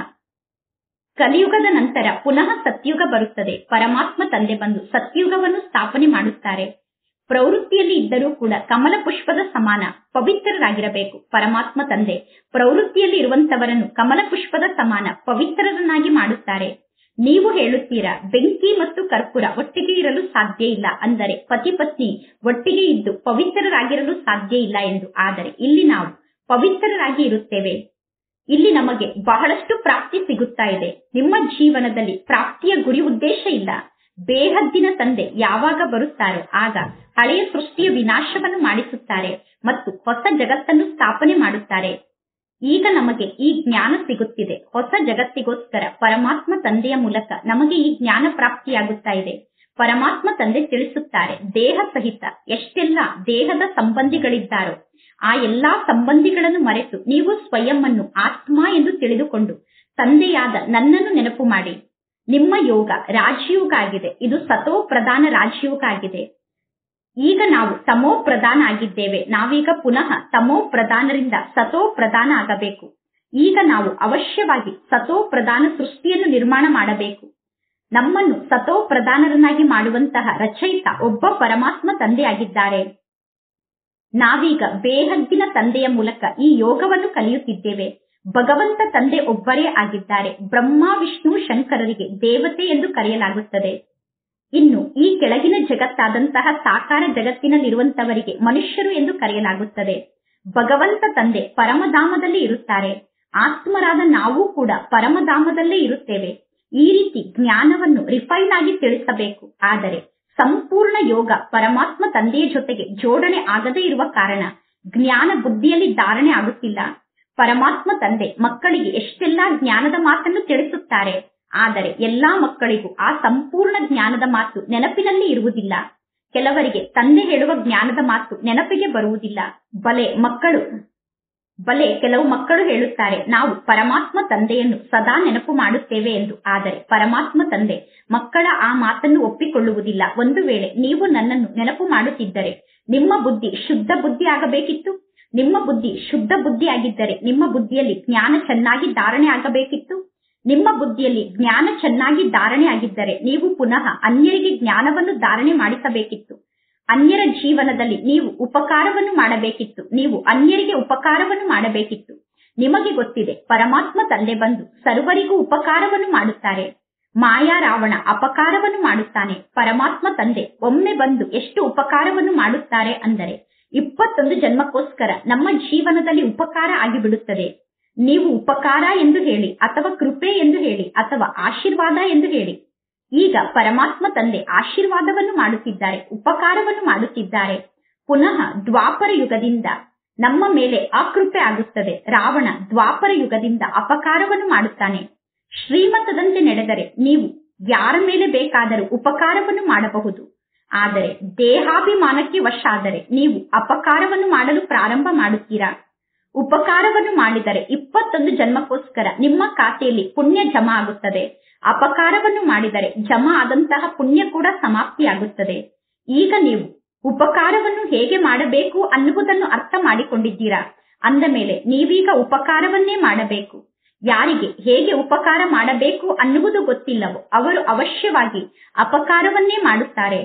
ಕಲಿಯುಗದ ನಂತರ ಪುನಃ ಸತ್ಯುಗ ಬರುತ್ತದೆ. ಪರಮಾತ್ಮ ತಂದೆ ಬಂದು ಸತ್ಯುಗವನ್ನು ಸ್ಥಾಪನೆ ಮಾಡುತ್ತಾರೆ. ಪ್ರವೃತ್ತಿಯಲ್ಲಿ ಇದ್ದರೂ ಕೂಡ ಕಮಲ ಪುಷ್ಪದ ಸಮಾನ ಪವಿತ್ರರಾಗಿರಬೇಕು. ಪರಮಾತ್ಮ ತಂದೆ ಪ್ರವೃತ್ತಿಯಲ್ಲಿ ಇರುವಂತವರನ್ನು ಕಮಲ ಪುಷ್ಪದ ಸಮಾನ ಪವಿತ್ರರನ್ನಾಗಿ ಮಾಡುತ್ತಾರೆ. ನೀವು ಹೇಳುತ್ತೀರಾ, ಬೆಂಕಿ ಮತ್ತು ಕರ್ಪೂರ ಒಟ್ಟಿಗೆ ಇರಲು ಸಾಧ್ಯ ಇಲ್ಲ, ಅಂದರೆ ಪತಿ ಪತ್ನಿ ಒಟ್ಟಿಗೆ ಇದ್ದು ಪವಿತ್ರರಾಗಿರಲು ಸಾಧ್ಯ ಇಲ್ಲ ಎಂದು. ಆದರೆ ಇಲ್ಲಿ ನಾವು ಪವಿತ್ರರಾಗಿ ಇರುತ್ತೇವೆ. ಇಲ್ಲಿ ನಮಗೆ ಬಹಳಷ್ಟು ಪ್ರಾಪ್ತಿ ಸಿಗುತ್ತಾ ಇದೆ. ನಿಮ್ಮ ಜೀವನದಲ್ಲಿ ಪ್ರಾಪ್ತಿಯ ಗುರಿ ಉದ್ದೇಶ ಇಲ್ಲ. ಬೇಹದ್ದಿನ ತಂದೆ ಯಾವಾಗ ಬರುತ್ತಾರೋ ಆಗ ಹಳೆಯ ಸೃಷ್ಟಿಯ ವಿನಾಶವನ್ನು ಮಾಡಿಸುತ್ತಾರೆ ಮತ್ತು ಹೊಸ ಜಗತ್ತನ್ನು ಸ್ಥಾಪನೆ ಮಾಡುತ್ತಾರೆ. ಈಗ ನಮಗೆ ಈ ಜ್ಞಾನ ಸಿಗುತ್ತಿದೆ. ಹೊಸ ಜಗತ್ತಿಗೋಸ್ಕರ ಪರಮಾತ್ಮ ತಂದೆಯ ಮೂಲಕ ನಮಗೆ ಈ ಜ್ಞಾನ ಪ್ರಾಪ್ತಿಯಾಗುತ್ತಾ ಇದೆ. ಪರಮಾತ್ಮ ತಂದೆ ತಿಳಿಸುತ್ತಾರೆ, ದೇಹ ಸಹಿತ ಎಷ್ಟೆಲ್ಲ ದೇಹದ ಸಂಬಂಧಿಗಳಿದ್ದಾರೋ ಆ ಎಲ್ಲಾ ಸಂಬಂಧಿಗಳನ್ನು ಮರೆತು ನೀವು ಸ್ವಯಂ ಅನ್ನು ಆತ್ಮ ಎಂದು ತಿಳಿದುಕೊಂಡು ತಂದೆಯಾದ ನನ್ನನ್ನು ನೆನಪು ಮಾಡಿ. ನಿಮ್ಮ ಯೋಗ ರಾಜಯೋಗ ಆಗಿದೆ. ಇದು ಸತೋ ಪ್ರಧಾನ ರಾಜಯೋಗ ಆಗಿದೆ. ಈಗ ನಾವು ತಮೋ ಪ್ರಧಾನ ಆಗಿದ್ದೇವೆ. ನಾವೀಗ ಪುನಃ ತಮೋ ಪ್ರಧಾನರಿಂದ ಸತೋ ಪ್ರಧಾನ ಆಗಬೇಕು. ಈಗ ನಾವು ಅವಶ್ಯವಾಗಿ ಸತೋ ಪ್ರಧಾನ ಸೃಷ್ಟಿಯನ್ನು ನಿರ್ಮಾಣ ಮಾಡಬೇಕು. ನಮ್ಮನ್ನು ಸತೋ ಪ್ರಧಾನರನ್ನಾಗಿ ಮಾಡುವಂತಹ ರಚಯಿತ ಒಬ್ಬ ಪರಮಾತ್ಮ ತಂದೆಯಾಗಿದ್ದಾರೆ. ನಾವೀಗ ಬೇಹದ್ದಿನ ತಂದೆಯ ಮೂಲಕ ಈ ಯೋಗವನ್ನು ಕಲಿಯುತ್ತಿದ್ದೇವೆ. ಭಗವಂತ ತಂದೆ ಒಬ್ಬರೇ ಆಗಿದ್ದಾರೆ. ಬ್ರಹ್ಮ ವಿಷ್ಣು ಶಂಕರರಿಗೆ ದೇವತೆ ಎಂದು ಕರೆಯಲಾಗುತ್ತದೆ. ಇನ್ನು ಈ ಕೆಳಗಿನ ಜಗತ್ತಾದಂತಹ ಸಾಕಾರ ಜಗತ್ತಿನಲ್ಲಿರುವಂತವರಿಗೆ ಮನುಷ್ಯರು ಎಂದು ಕರೆಯಲಾಗುತ್ತದೆ. ಭಗವಂತ ತಂದೆ ಪರಮಧಾಮದಲ್ಲಿ ಇರುತ್ತಾರೆ. ಆತ್ಮರಾದ ನಾವು ಕೂಡ ಪರಮಧಾಮದಲ್ಲೇ ಇರುತ್ತೇವೆ. ಈ ರೀತಿ ಜ್ಞಾನವನ್ನು ರಿಫೈನ್ ಆಗಿ ತಿಳಿಸಬೇಕು. ಆದರೆ ಸಂಪೂರ್ಣ ಯೋಗ ಪರಮಾತ್ಮ ತಂದೆಯ ಜೊತೆಗೆ ಜೋಡಣೆ ಆಗದೇ ಇರುವ ಕಾರಣ ಜ್ಞಾನ ಬುದ್ಧಿಯಲ್ಲಿ ಧಾರಣೆ ಆಗುತ್ತಿಲ್ಲ. ಪರಮಾತ್ಮ ತಂದೆ ಮಕ್ಕಳಿಗೆ ಎಷ್ಟೆಲ್ಲಾ ಜ್ಞಾನದ ಮಾತನ್ನು ತಿಳಿಸುತ್ತಾರೆ. ಆದರೆ ಎಲ್ಲಾ ಮಕ್ಕಳಿಗೂ ಆ ಸಂಪೂರ್ಣ ಜ್ಞಾನದ ಮಾತು ನೆನಪಿನಲ್ಲಿ ಇರುವುದಿಲ್ಲ. ಕೆಲವರಿಗೆ ತಂದೆ ಹೇಳುವ ಜ್ಞಾನದ ಮಾತು ನೆನಪಿಗೆ ಬರುವುದಿಲ್ಲ. ಬಲೆ ಮಕ್ಕಳು ಬಲೆ ಕೆಲವು ಮಕ್ಕಳು ಹೇಳುತ್ತಾರೆ, ನಾವು ಪರಮಾತ್ಮ ತಂದೆಯನ್ನು ಸದಾ ನೆನಪು ಮಾಡುತ್ತೇವೆ ಎಂದು. ಆದರೆ ಪರಮಾತ್ಮ ತಂದೆ ಮಕ್ಕಳ ಆ ಮಾತನ್ನು ಒಪ್ಪಿಕೊಳ್ಳುವುದಿಲ್ಲ. ಒಂದು ವೇಳೆ ನೀವು ನನ್ನನ್ನು ನೆನಪು ಮಾಡುತ್ತಿದ್ದರೆ ನಿಮ್ಮ ಬುದ್ಧಿ ಶುದ್ಧ ಬುದ್ಧಿ ಆಗಬೇಕಿತ್ತು. ನಿಮ್ಮ ಬುದ್ಧಿ ಶುದ್ಧ ಬುದ್ಧಿ ಆಗಿದ್ದರೆ ನಿಮ್ಮ ಬುದ್ಧಿಯಲ್ಲಿ ಜ್ಞಾನ ಚೆನ್ನಾಗಿ ಧಾರಣೆ ಆಗಬೇಕಿತ್ತು. ನಿಮ್ಮ ಬುದ್ಧಿಯಲ್ಲಿ ಜ್ಞಾನ ಚೆನ್ನಾಗಿ ಧಾರಣೆ ಆಗಿದ್ದರೆ ನೀವು ಪುನಃ ಅನ್ಯರಿಗೆ ಜ್ಞಾನವನ್ನು ಧಾರಣೆ ಮಾಡಿಸಬೇಕಿತ್ತು. ಅನ್ಯರ ಜೀವನದಲ್ಲಿ ನೀವು ಉಪಕಾರವನ್ನು ಮಾಡಬೇಕಿತ್ತು. ನೀವು ಅನ್ಯರಿಗೆ ಉಪಕಾರವನ್ನು ಮಾಡಬೇಕಿತ್ತು. ನಿಮಗೆ ಗೊತ್ತಿದೆ, ಪರಮಾತ್ಮ ತಂದೆ ಬಂದು ಸರ್ವರಿಗೂ ಉಪಕಾರವನ್ನು ಮಾಡುತ್ತಾರೆ. ಮಾಯಾ ರಾವಣ ಅಪಕಾರವನ್ನು ಮಾಡುತ್ತಾನೆ. ಪರಮಾತ್ಮ ತಂದೆ ಒಮ್ಮೆ ಬಂದು ಎಷ್ಟು ಉಪಕಾರವನ್ನು ಮಾಡುತ್ತಾರೆ ಅಂದರೆ ಇಪ್ಪತ್ತೊಂದು ಜನ್ಮಕ್ಕೋಸ್ಕರ ನಮ್ಮ ಜೀವನದಲ್ಲಿ ಉಪಕಾರ ಆಗಿಬಿಡುತ್ತದೆ. ನೀವು ಉಪಕಾರ ಎಂದು ಹೇಳಿ ಅಥವಾ ಕೃಪೆ ಎಂದು ಹೇಳಿ ಅಥವಾ ಆಶೀರ್ವಾದ ಎಂದು ಹೇಳಿ. ಈಗ ಪರಮಾತ್ಮ ತಂದೆ ಆಶೀರ್ವಾದವನ್ನು ಮಾಡುತ್ತಿದ್ದಾರೆ, ಉಪಕಾರವನ್ನು ಮಾಡುತ್ತಿದ್ದಾರೆ. ಪುನಃ ದ್ವಾಪರ ಯುಗದಿಂದ ನಮ್ಮ ಮೇಲೆ ಅಕೃಪೆ ಆಗುತ್ತದೆ. ರಾವಣ ದ್ವಾಪರ ಯುಗದಿಂದ ಅಪಕಾರವನ್ನು ಮಾಡುತ್ತಾನೆ. ಶ್ರೀಮತದಂತೆ ನಡೆದರೆ ನೀವು ಯಾರ ಮೇಲೆ ಬೇಕಾದರೂ ಉಪಕಾರವನ್ನು ಮಾಡಬಹುದು. ಆದರೆ ದೇಹಾಭಿಮಾನಕ್ಕೆ ವಶ ಆದರೆ ನೀವು ಅಪಕಾರವನ್ನು ಮಾಡಲು ಪ್ರಾರಂಭ ಮಾಡುತ್ತೀರಾ. ಉಪಕಾರವನ್ನು ಮಾಡಿದರೆ ಇಪ್ಪತ್ತೊಂದು ಜನ್ಮಕ್ಕೋಸ್ಕರ ನಿಮ್ಮ ಖಾತೆಯಲ್ಲಿ ಪುಣ್ಯ ಜಮಾ ಆಗುತ್ತದೆ. ಅಪಕಾರವನ್ನು ಮಾಡಿದರೆ ಜಮಾ ಆದಂತಹ ಪುಣ್ಯ ಕೂಡ ಸಮಾಪ್ತಿಯಾಗುತ್ತದೆ. ಈಗ ನೀವು ಉಪಕಾರವನ್ನು ಹೇಗೆ ಮಾಡಬೇಕು ಅನ್ನುವುದನ್ನು ಅರ್ಥ ಮಾಡಿಕೊಂಡಿದ್ದೀರಾ. ಅಂದ ಮೇಲೆ ನೀವೀಗ ಉಪಕಾರವನ್ನೇ ಮಾಡಬೇಕು. ಯಾರಿಗೆ ಹೇಗೆ ಉಪಕಾರ ಮಾಡಬೇಕು ಅನ್ನುವುದು ಗೊತ್ತಿಲ್ಲವೋ ಅವರು ಅವಶ್ಯವಾಗಿ ಅಪಕಾರವನ್ನೇ ಮಾಡುತ್ತಾರೆ.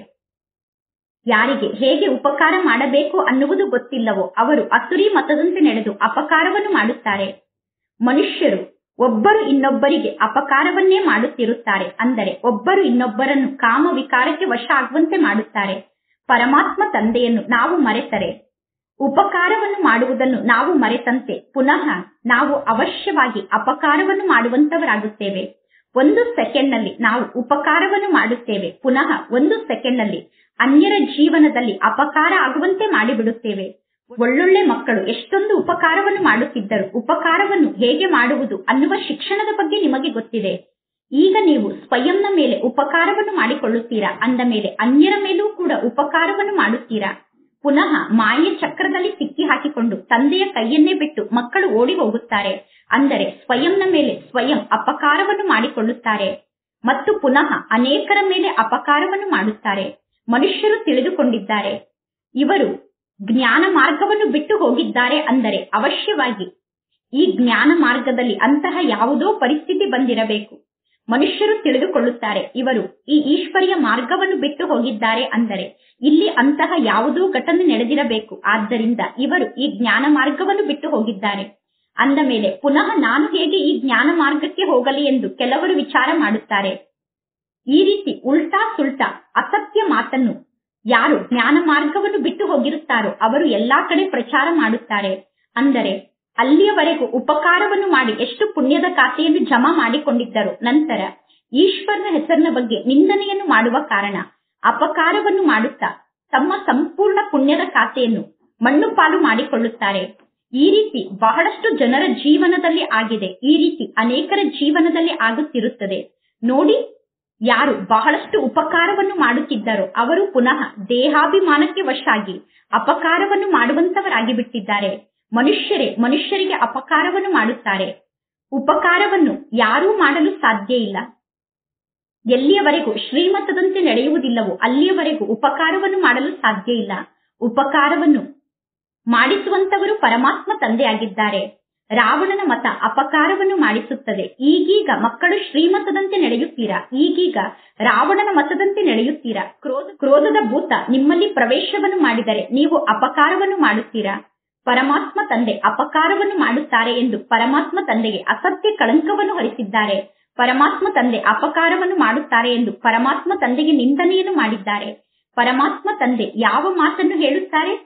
ಯಾರಿಗೆ ಹೇಗೆ ಉಪಕಾರ ಮಾಡಬೇಕು ಅನ್ನುವುದು ಗೊತ್ತಿಲ್ಲವೋ ಅವರು ಅಸುರಿ ಮತದಂತೆ ನಡೆದು ಅಪಕಾರವನ್ನು ಮಾಡುತ್ತಾರೆ. ಮನುಷ್ಯರು ಒಬ್ಬರು ಇನ್ನೊಬ್ಬರಿಗೆ ಅಪಕಾರವನ್ನೇ ಮಾಡುತ್ತಿರುತ್ತಾರೆ. ಅಂದರೆ ಒಬ್ಬರು ಇನ್ನೊಬ್ಬರನ್ನು ಕಾಮ ವಿಕಾರಕ್ಕೆ ವಶ ಆಗುವಂತೆ ಮಾಡುತ್ತಾರೆ. ಪರಮಾತ್ಮ ತಂದೆಯನ್ನು ನಾವು ಮರೆತರೆ, ಉಪಕಾರವನ್ನು ಮಾಡುವುದನ್ನು ನಾವು ಮರೆತಂತೆ ಪುನಃ ನಾವು ಅವಶ್ಯವಾಗಿ ಅಪಕಾರವನ್ನು ಮಾಡುವಂತವರಾಗುತ್ತೇವೆ. ಒಂದು ಸೆಕೆಂಡ್ ನಲ್ಲಿ ನಾವು ಉಪಕಾರವನ್ನು ಮಾಡುತ್ತೇವೆ, ಪುನಃ ಒಂದು ಸೆಕೆಂಡ್ ನಲ್ಲಿ ಅನ್ಯರ ಜೀವನದಲ್ಲಿ ಅಪಕಾರ ಆಗುವಂತೆ ಮಾಡಿಬಿಡುತ್ತೇವೆ. ಒಳ್ಳೊಳ್ಳೆ ಮಕ್ಕಳು ಎಷ್ಟೊಂದು ಉಪಕಾರವನ್ನು ಮಾಡುತ್ತಿದ್ದರು. ಉಪಕಾರವನ್ನು ಹೇಗೆ ಮಾಡುವುದು ಅನ್ನುವ ಶಿಕ್ಷಣದ ಬಗ್ಗೆ ನಿಮಗೆ ಗೊತ್ತಿದೆ. ಈಗ ನೀವು ಸ್ವಯಂನ ಮೇಲೆ ಉಪಕಾರವನ್ನು ಮಾಡಿಕೊಳ್ಳುತ್ತೀರಾ. ಅಂದ ಮೇಲೆ ಅನ್ಯರ ಮೇಲೂ ಕೂಡ ಉಪಕಾರವನ್ನು ಮಾಡುತ್ತೀರಾ. ಪುನಃ ಮಾಯೆ ಚಕ್ರದಲ್ಲಿ ಸಿಕ್ಕಿ ಹಾಕಿಕೊಂಡು ತಂದೆಯ ಕೈಯನ್ನೇ ಬಿಟ್ಟು ಮಕ್ಕಳು ಓಡಿ ಹೋಗುತ್ತಾರೆ. ಅಂದರೆ ಸ್ವಯಂನ ಮೇಲೆ ಸ್ವಯಂ ಅಪಕಾರವನ್ನು ಮಾಡಿಕೊಳ್ಳುತ್ತಾರೆ ಮತ್ತು ಪುನಃ ಅನೇಕರ ಮೇಲೆ ಅಪಕಾರವನ್ನು ಮಾಡುತ್ತಾರೆ. ಮನುಷ್ಯರು ತಿಳಿದುಕೊಂಡಿದ್ದಾರೆ ಇವರು ಜ್ಞಾನ ಮಾರ್ಗವನ್ನು ಬಿಟ್ಟು ಹೋಗಿದ್ದಾರೆ. ಅಂದರೆ ಅವಶ್ಯವಾಗಿ ಈ ಜ್ಞಾನ ಮಾರ್ಗದಲ್ಲಿ ಅಂತಹ ಯಾವುದೋ ಪರಿಸ್ಥಿತಿ ಬಂದಿರಬೇಕು. ಮನುಷ್ಯರು ತಿಳಿದುಕೊಳ್ಳುತ್ತಾರೆ ಇವರು ಈ ಈಶ್ವರಿಯ ಮಾರ್ಗವನ್ನು ಬಿಟ್ಟು ಹೋಗಿದ್ದಾರೆ. ಅಂದರೆ ಇಲ್ಲಿ ಅಂತಹ ಯಾವುದೋ ಘಟನೆ ನಡೆದಿರಬೇಕು. ಆದ್ದರಿಂದ ಇವರು ಈ ಜ್ಞಾನ ಮಾರ್ಗವನ್ನು ಬಿಟ್ಟು ಹೋಗಿದ್ದಾರೆ. ಅಂದ ಮೇಲೆ ಪುನಃ ನಾನು ಹೇಗೆ ಈ ಜ್ಞಾನ ಮಾರ್ಗಕ್ಕೆ ಹೋಗಲಿ ಎಂದು ಕೆಲವರು ವಿಚಾರ ಮಾಡುತ್ತಾರೆ. ಈ ರೀತಿ ಉಲ್ಟಾ ಸುಲ್ಟಾ ಅಸತ್ಯ ಮಾತನ್ನು ಯಾರು ಜ್ಞಾನ ಮಾರ್ಗವನ್ನು ಬಿಟ್ಟು ಹೋಗಿರುತ್ತಾರೋ ಅವರು ಎಲ್ಲಾ ಕಡೆ ಪ್ರಚಾರ ಮಾಡುತ್ತಾರೆ. ಅಂದರೆ ಅಲ್ಲಿಯವರೆಗೂ ಉಪಕಾರವನ್ನು ಮಾಡಿ ಎಷ್ಟು ಪುಣ್ಯದ ಖಾತೆಯನ್ನು ಜಮಾ ಮಾಡಿಕೊಂಡಿದ್ದರು. ನಂತರ ಈಶ್ವರನ ಹೆಸರಿನ ಬಗ್ಗೆ ನಿಂದನೆಯನ್ನು ಮಾಡುವ ಕಾರಣ ಅಪಕಾರವನ್ನು ಮಾಡುತ್ತಾ ತಮ್ಮ ಸಂಪೂರ್ಣ ಪುಣ್ಯದ ಖಾತೆಯನ್ನು ಮಣ್ಣು ಪಾಲು ಮಾಡಿಕೊಳ್ಳುತ್ತಾರೆ. ಈ ರೀತಿ ಬಹಳಷ್ಟು ಜನರ ಜೀವನದಲ್ಲಿ ಆಗಿದೆ. ಈ ರೀತಿ ಅನೇಕರ ಜೀವನದಲ್ಲಿ ಆಗುತ್ತಿರುತ್ತದೆ. ನೋಡಿ, ಯಾರು ಬಹಳಷ್ಟು ಉಪಕಾರವನ್ನು ಮಾಡುತ್ತಿದ್ದರೋ ಅವರು ಪುನಃ ದೇಹಾಭಿಮಾನಕ್ಕೆ ವಶಾಗಿ ಅಪಕಾರವನ್ನು ಮಾಡುವಂತವರಾಗಿ ಬಿಟ್ಟಿದ್ದಾರೆ. ಮನುಷ್ಯರೇ ಮನುಷ್ಯರಿಗೆ ಅಪಕಾರವನ್ನು ಮಾಡುತ್ತಾರೆ. ಉಪಕಾರವನ್ನು ಯಾರೂ ಮಾಡಲು ಸಾಧ್ಯ ಇಲ್ಲ. ಎಲ್ಲಿಯವರೆಗೂ ಶ್ರೀಮತದಂತೆ ನಡೆಯುವುದಿಲ್ಲವೋ ಅಲ್ಲಿಯವರೆಗೂ ಉಪಕಾರವನ್ನು ಮಾಡಲು ಸಾಧ್ಯ ಇಲ್ಲ. ಉಪಕಾರವನ್ನು ಮಾಡಿಸುವಂತವರು ಪರಮಾತ್ಮ ತಂದೆಯಾಗಿದ್ದಾರೆ. ರಾವಣನ ಮತ ಅಪಕಾರವನ್ನು ಮಾಡಿಸುತ್ತದೆ. ಈಗೀಗ ಮಕ್ಕಳು ಶ್ರೀಮತದಂತೆ ನಡೆಯುತ್ತೀರಾ. ಈಗೀಗ ರಾವಣನ ಮತದಂತೆ ನಡೆಯುತ್ತೀರಾ. ಕ್ರೋಧ ಕ್ರೋಧದ ಭೂತ ನಿಮ್ಮಲ್ಲಿ ಪ್ರವೇಶವನ್ನು ಮಾಡಿದರೆ ನೀವು ಅಪಕಾರವನ್ನು ಮಾಡುತ್ತೀರಾ. ಪರಮಾತ್ಮ ತಂದೆ ಅಪಕಾರವನ್ನು ಮಾಡುತ್ತಾರೆ ಎಂದು ಪರಮಾತ್ಮ ತಂದೆಗೆ ಅಸತ್ಯ ಕಳಂಕವನ್ನು ಹೊರಿಸಿದ್ದಾರೆ. ಪರಮಾತ್ಮ ತಂದೆ ಅಪಕಾರವನ್ನು ಮಾಡುತ್ತಾರೆ ಎಂದು ಪರಮಾತ್ಮ ತಂದೆಗೆ ನಿಂದನೆಯನ್ನು ಮಾಡಿದ್ದಾರೆ. ಪರಮಾತ್ಮ ತಂದೆ ಯಾವ ಮಾತನ್ನು ಹೇಳುತ್ತಾರೆ?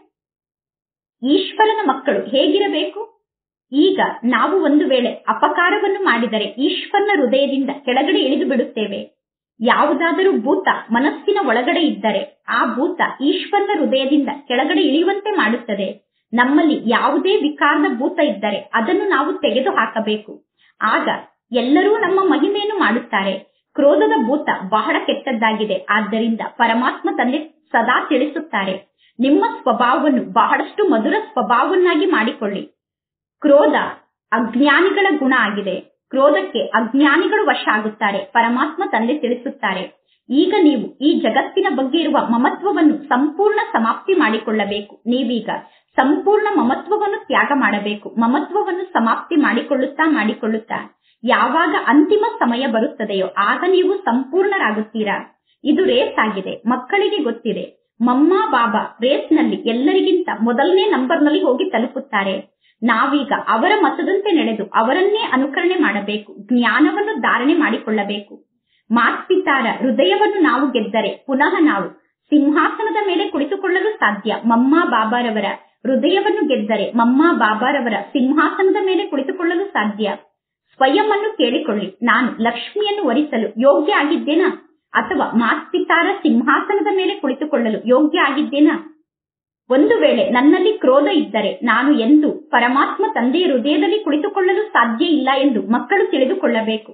ಈಶ್ವರನ ಮಕ್ಕಳು ಹೇಗಿರಬೇಕು? ಈಗ ನಾವು ಒಂದು ವೇಳೆ ಅಪಕಾರವನ್ನು ಮಾಡಿದರೆ ಈಶ್ವರನ ಹೃದಯದಿಂದ ಕೆಳಗಡೆ ಇಳಿದು ಬಿಡುತ್ತೇವೆ. ಯಾವುದಾದರೂ ಭೂತ ಮನಸ್ಸಿನ ಒಳಗಡೆ ಇದ್ದರೆ ಆ ಭೂತ ಈಶ್ವರನ ಹೃದಯದಿಂದ ಕೆಳಗಡೆ ಇಳಿಯುವಂತೆ ಮಾಡುತ್ತದೆ. ನಮ್ಮಲ್ಲಿ ಯಾವುದೇ ವಿಕಾರದ ಭೂತ ಇದ್ದರೆ ಅದನ್ನು ನಾವು ತೆಗೆದು ಹಾಕಬೇಕು. ಆಗ ಎಲ್ಲರೂ ನಮ್ಮ ಮಹಿಮೆಯನ್ನು ಮಾಡುತ್ತಾರೆ. ಕ್ರೋಧದ ಭೂತ ಬಹಳ ಕೆಟ್ಟದ್ದಾಗಿದೆ. ಆದ್ದರಿಂದ ಪರಮಾತ್ಮ ತಂದೆ ಸದಾ ತಿಳಿಸುತ್ತಾರೆ, ನಿಮ್ಮ ಸ್ವಭಾವವನ್ನು ಬಹಳಷ್ಟು ಮಧುರ ಸ್ವಭಾವವನ್ನಾಗಿ ಮಾಡಿಕೊಳ್ಳಿ. ಕ್ರೋಧ ಅಜ್ಞಾನಿಗಳ ಗುಣ ಆಗಿದೆ. ಕ್ರೋಧಕ್ಕೆ ಅಜ್ಞಾನಿಗಳು ವಶ ಆಗುತ್ತಾರೆ. ಪರಮಾತ್ಮ ತಂದೆ ತಿಳಿಸುತ್ತಾರೆ, ಈಗ ನೀವು ಈ ಜಗತ್ತಿನ ಬಗ್ಗೆ ಇರುವ ಮಮತ್ವವನ್ನು ಸಂಪೂರ್ಣ ಸಮಾಪ್ತಿ ಮಾಡಿಕೊಳ್ಳಬೇಕು. ನೀವೀಗ ಸಂಪೂರ್ಣ ಮಮತ್ವವನ್ನು ತ್ಯಾಗ ಮಾಡಬೇಕು. ಮಮತ್ವವನ್ನು ಸಮಾಪ್ತಿ ಮಾಡಿಕೊಳ್ಳುತ್ತಾ ಮಾಡಿಕೊಳ್ಳುತ್ತಾ ಯಾವಾಗ ಅಂತಿಮ ಸಮಯ ಬರುತ್ತದೆಯೋ ಆಗ ನೀವು ಸಂಪೂರ್ಣರಾಗುತ್ತೀರಾ. ಇದು ರೇಸ್ ಆಗಿದೆ. ಮಕ್ಕಳಿಗೆ ಗೊತ್ತಿದೆ, ಮಮ್ಮ ಬಾಬಾ ರೇಸ್ ನಲ್ಲಿ ಎಲ್ಲರಿಗಿಂತ ಮೊದಲನೇ ನಂಬರ್ ನಲ್ಲಿ ಹೋಗಿ ತಲುಪುತ್ತಾರೆ. ನಾವೀಗ ಅವರ ಮತದಂತೆ ನಡೆದು ಅವರನ್ನೇ ಅನುಕರಣೆ ಮಾಡಬೇಕು. ಜ್ಞಾನವನ್ನು ಧಾರಣೆ ಮಾಡಿಕೊಳ್ಳಬೇಕು. ಮಾತ್ಪಿತಾರ ಹೃದಯವನ್ನು ನಾವು ಗೆದ್ದರೆ ಪುನಃ ನಾವು ಸಿಂಹಾಸನದ ಮೇಲೆ ಕುಳಿತುಕೊಳ್ಳಲು ಸಾಧ್ಯ. ಮಮ್ಮ ಬಾಬಾರವರ ಹೃದಯವನ್ನು ಗೆದ್ದರೆ ಮಮ್ಮ ಬಾಬಾರವರ ಸಿಂಹಾಸನದ ಮೇಲೆ ಕುಳಿತುಕೊಳ್ಳಲು ಸಾಧ್ಯ. ಸ್ವಯಂ ಅನ್ನು ಕೇಳಿಕೊಳ್ಳಿ, ನಾನು ಲಕ್ಷ್ಮಿಯನ್ನು ವರಿಸಲು ಯೋಗ್ಯ ಆಗಿದ್ದೇನಾ ಅಥವಾ ಮಾತ್ಪಿತಾರ ಸಿಂಹಾಸನದ ಮೇಲೆ ಕುಳಿತುಕೊಳ್ಳಲು ಯೋಗ್ಯ ಆಗಿದ್ದೇನಾ? ಒಂದು ವೇಳೆ ನನ್ನಲ್ಲಿ ಕ್ರೋಧ ಇದ್ದರೆ ನಾನು ಎಂದು ಪರಮಾತ್ಮ ತಂದೆಯ ಹೃದಯದಲ್ಲಿ ಕುಳಿತುಕೊಳ್ಳಲು ಸಾಧ್ಯ ಇಲ್ಲ ಎಂದು ಮಕ್ಕಳು ತಿಳಿದುಕೊಳ್ಳಬೇಕು.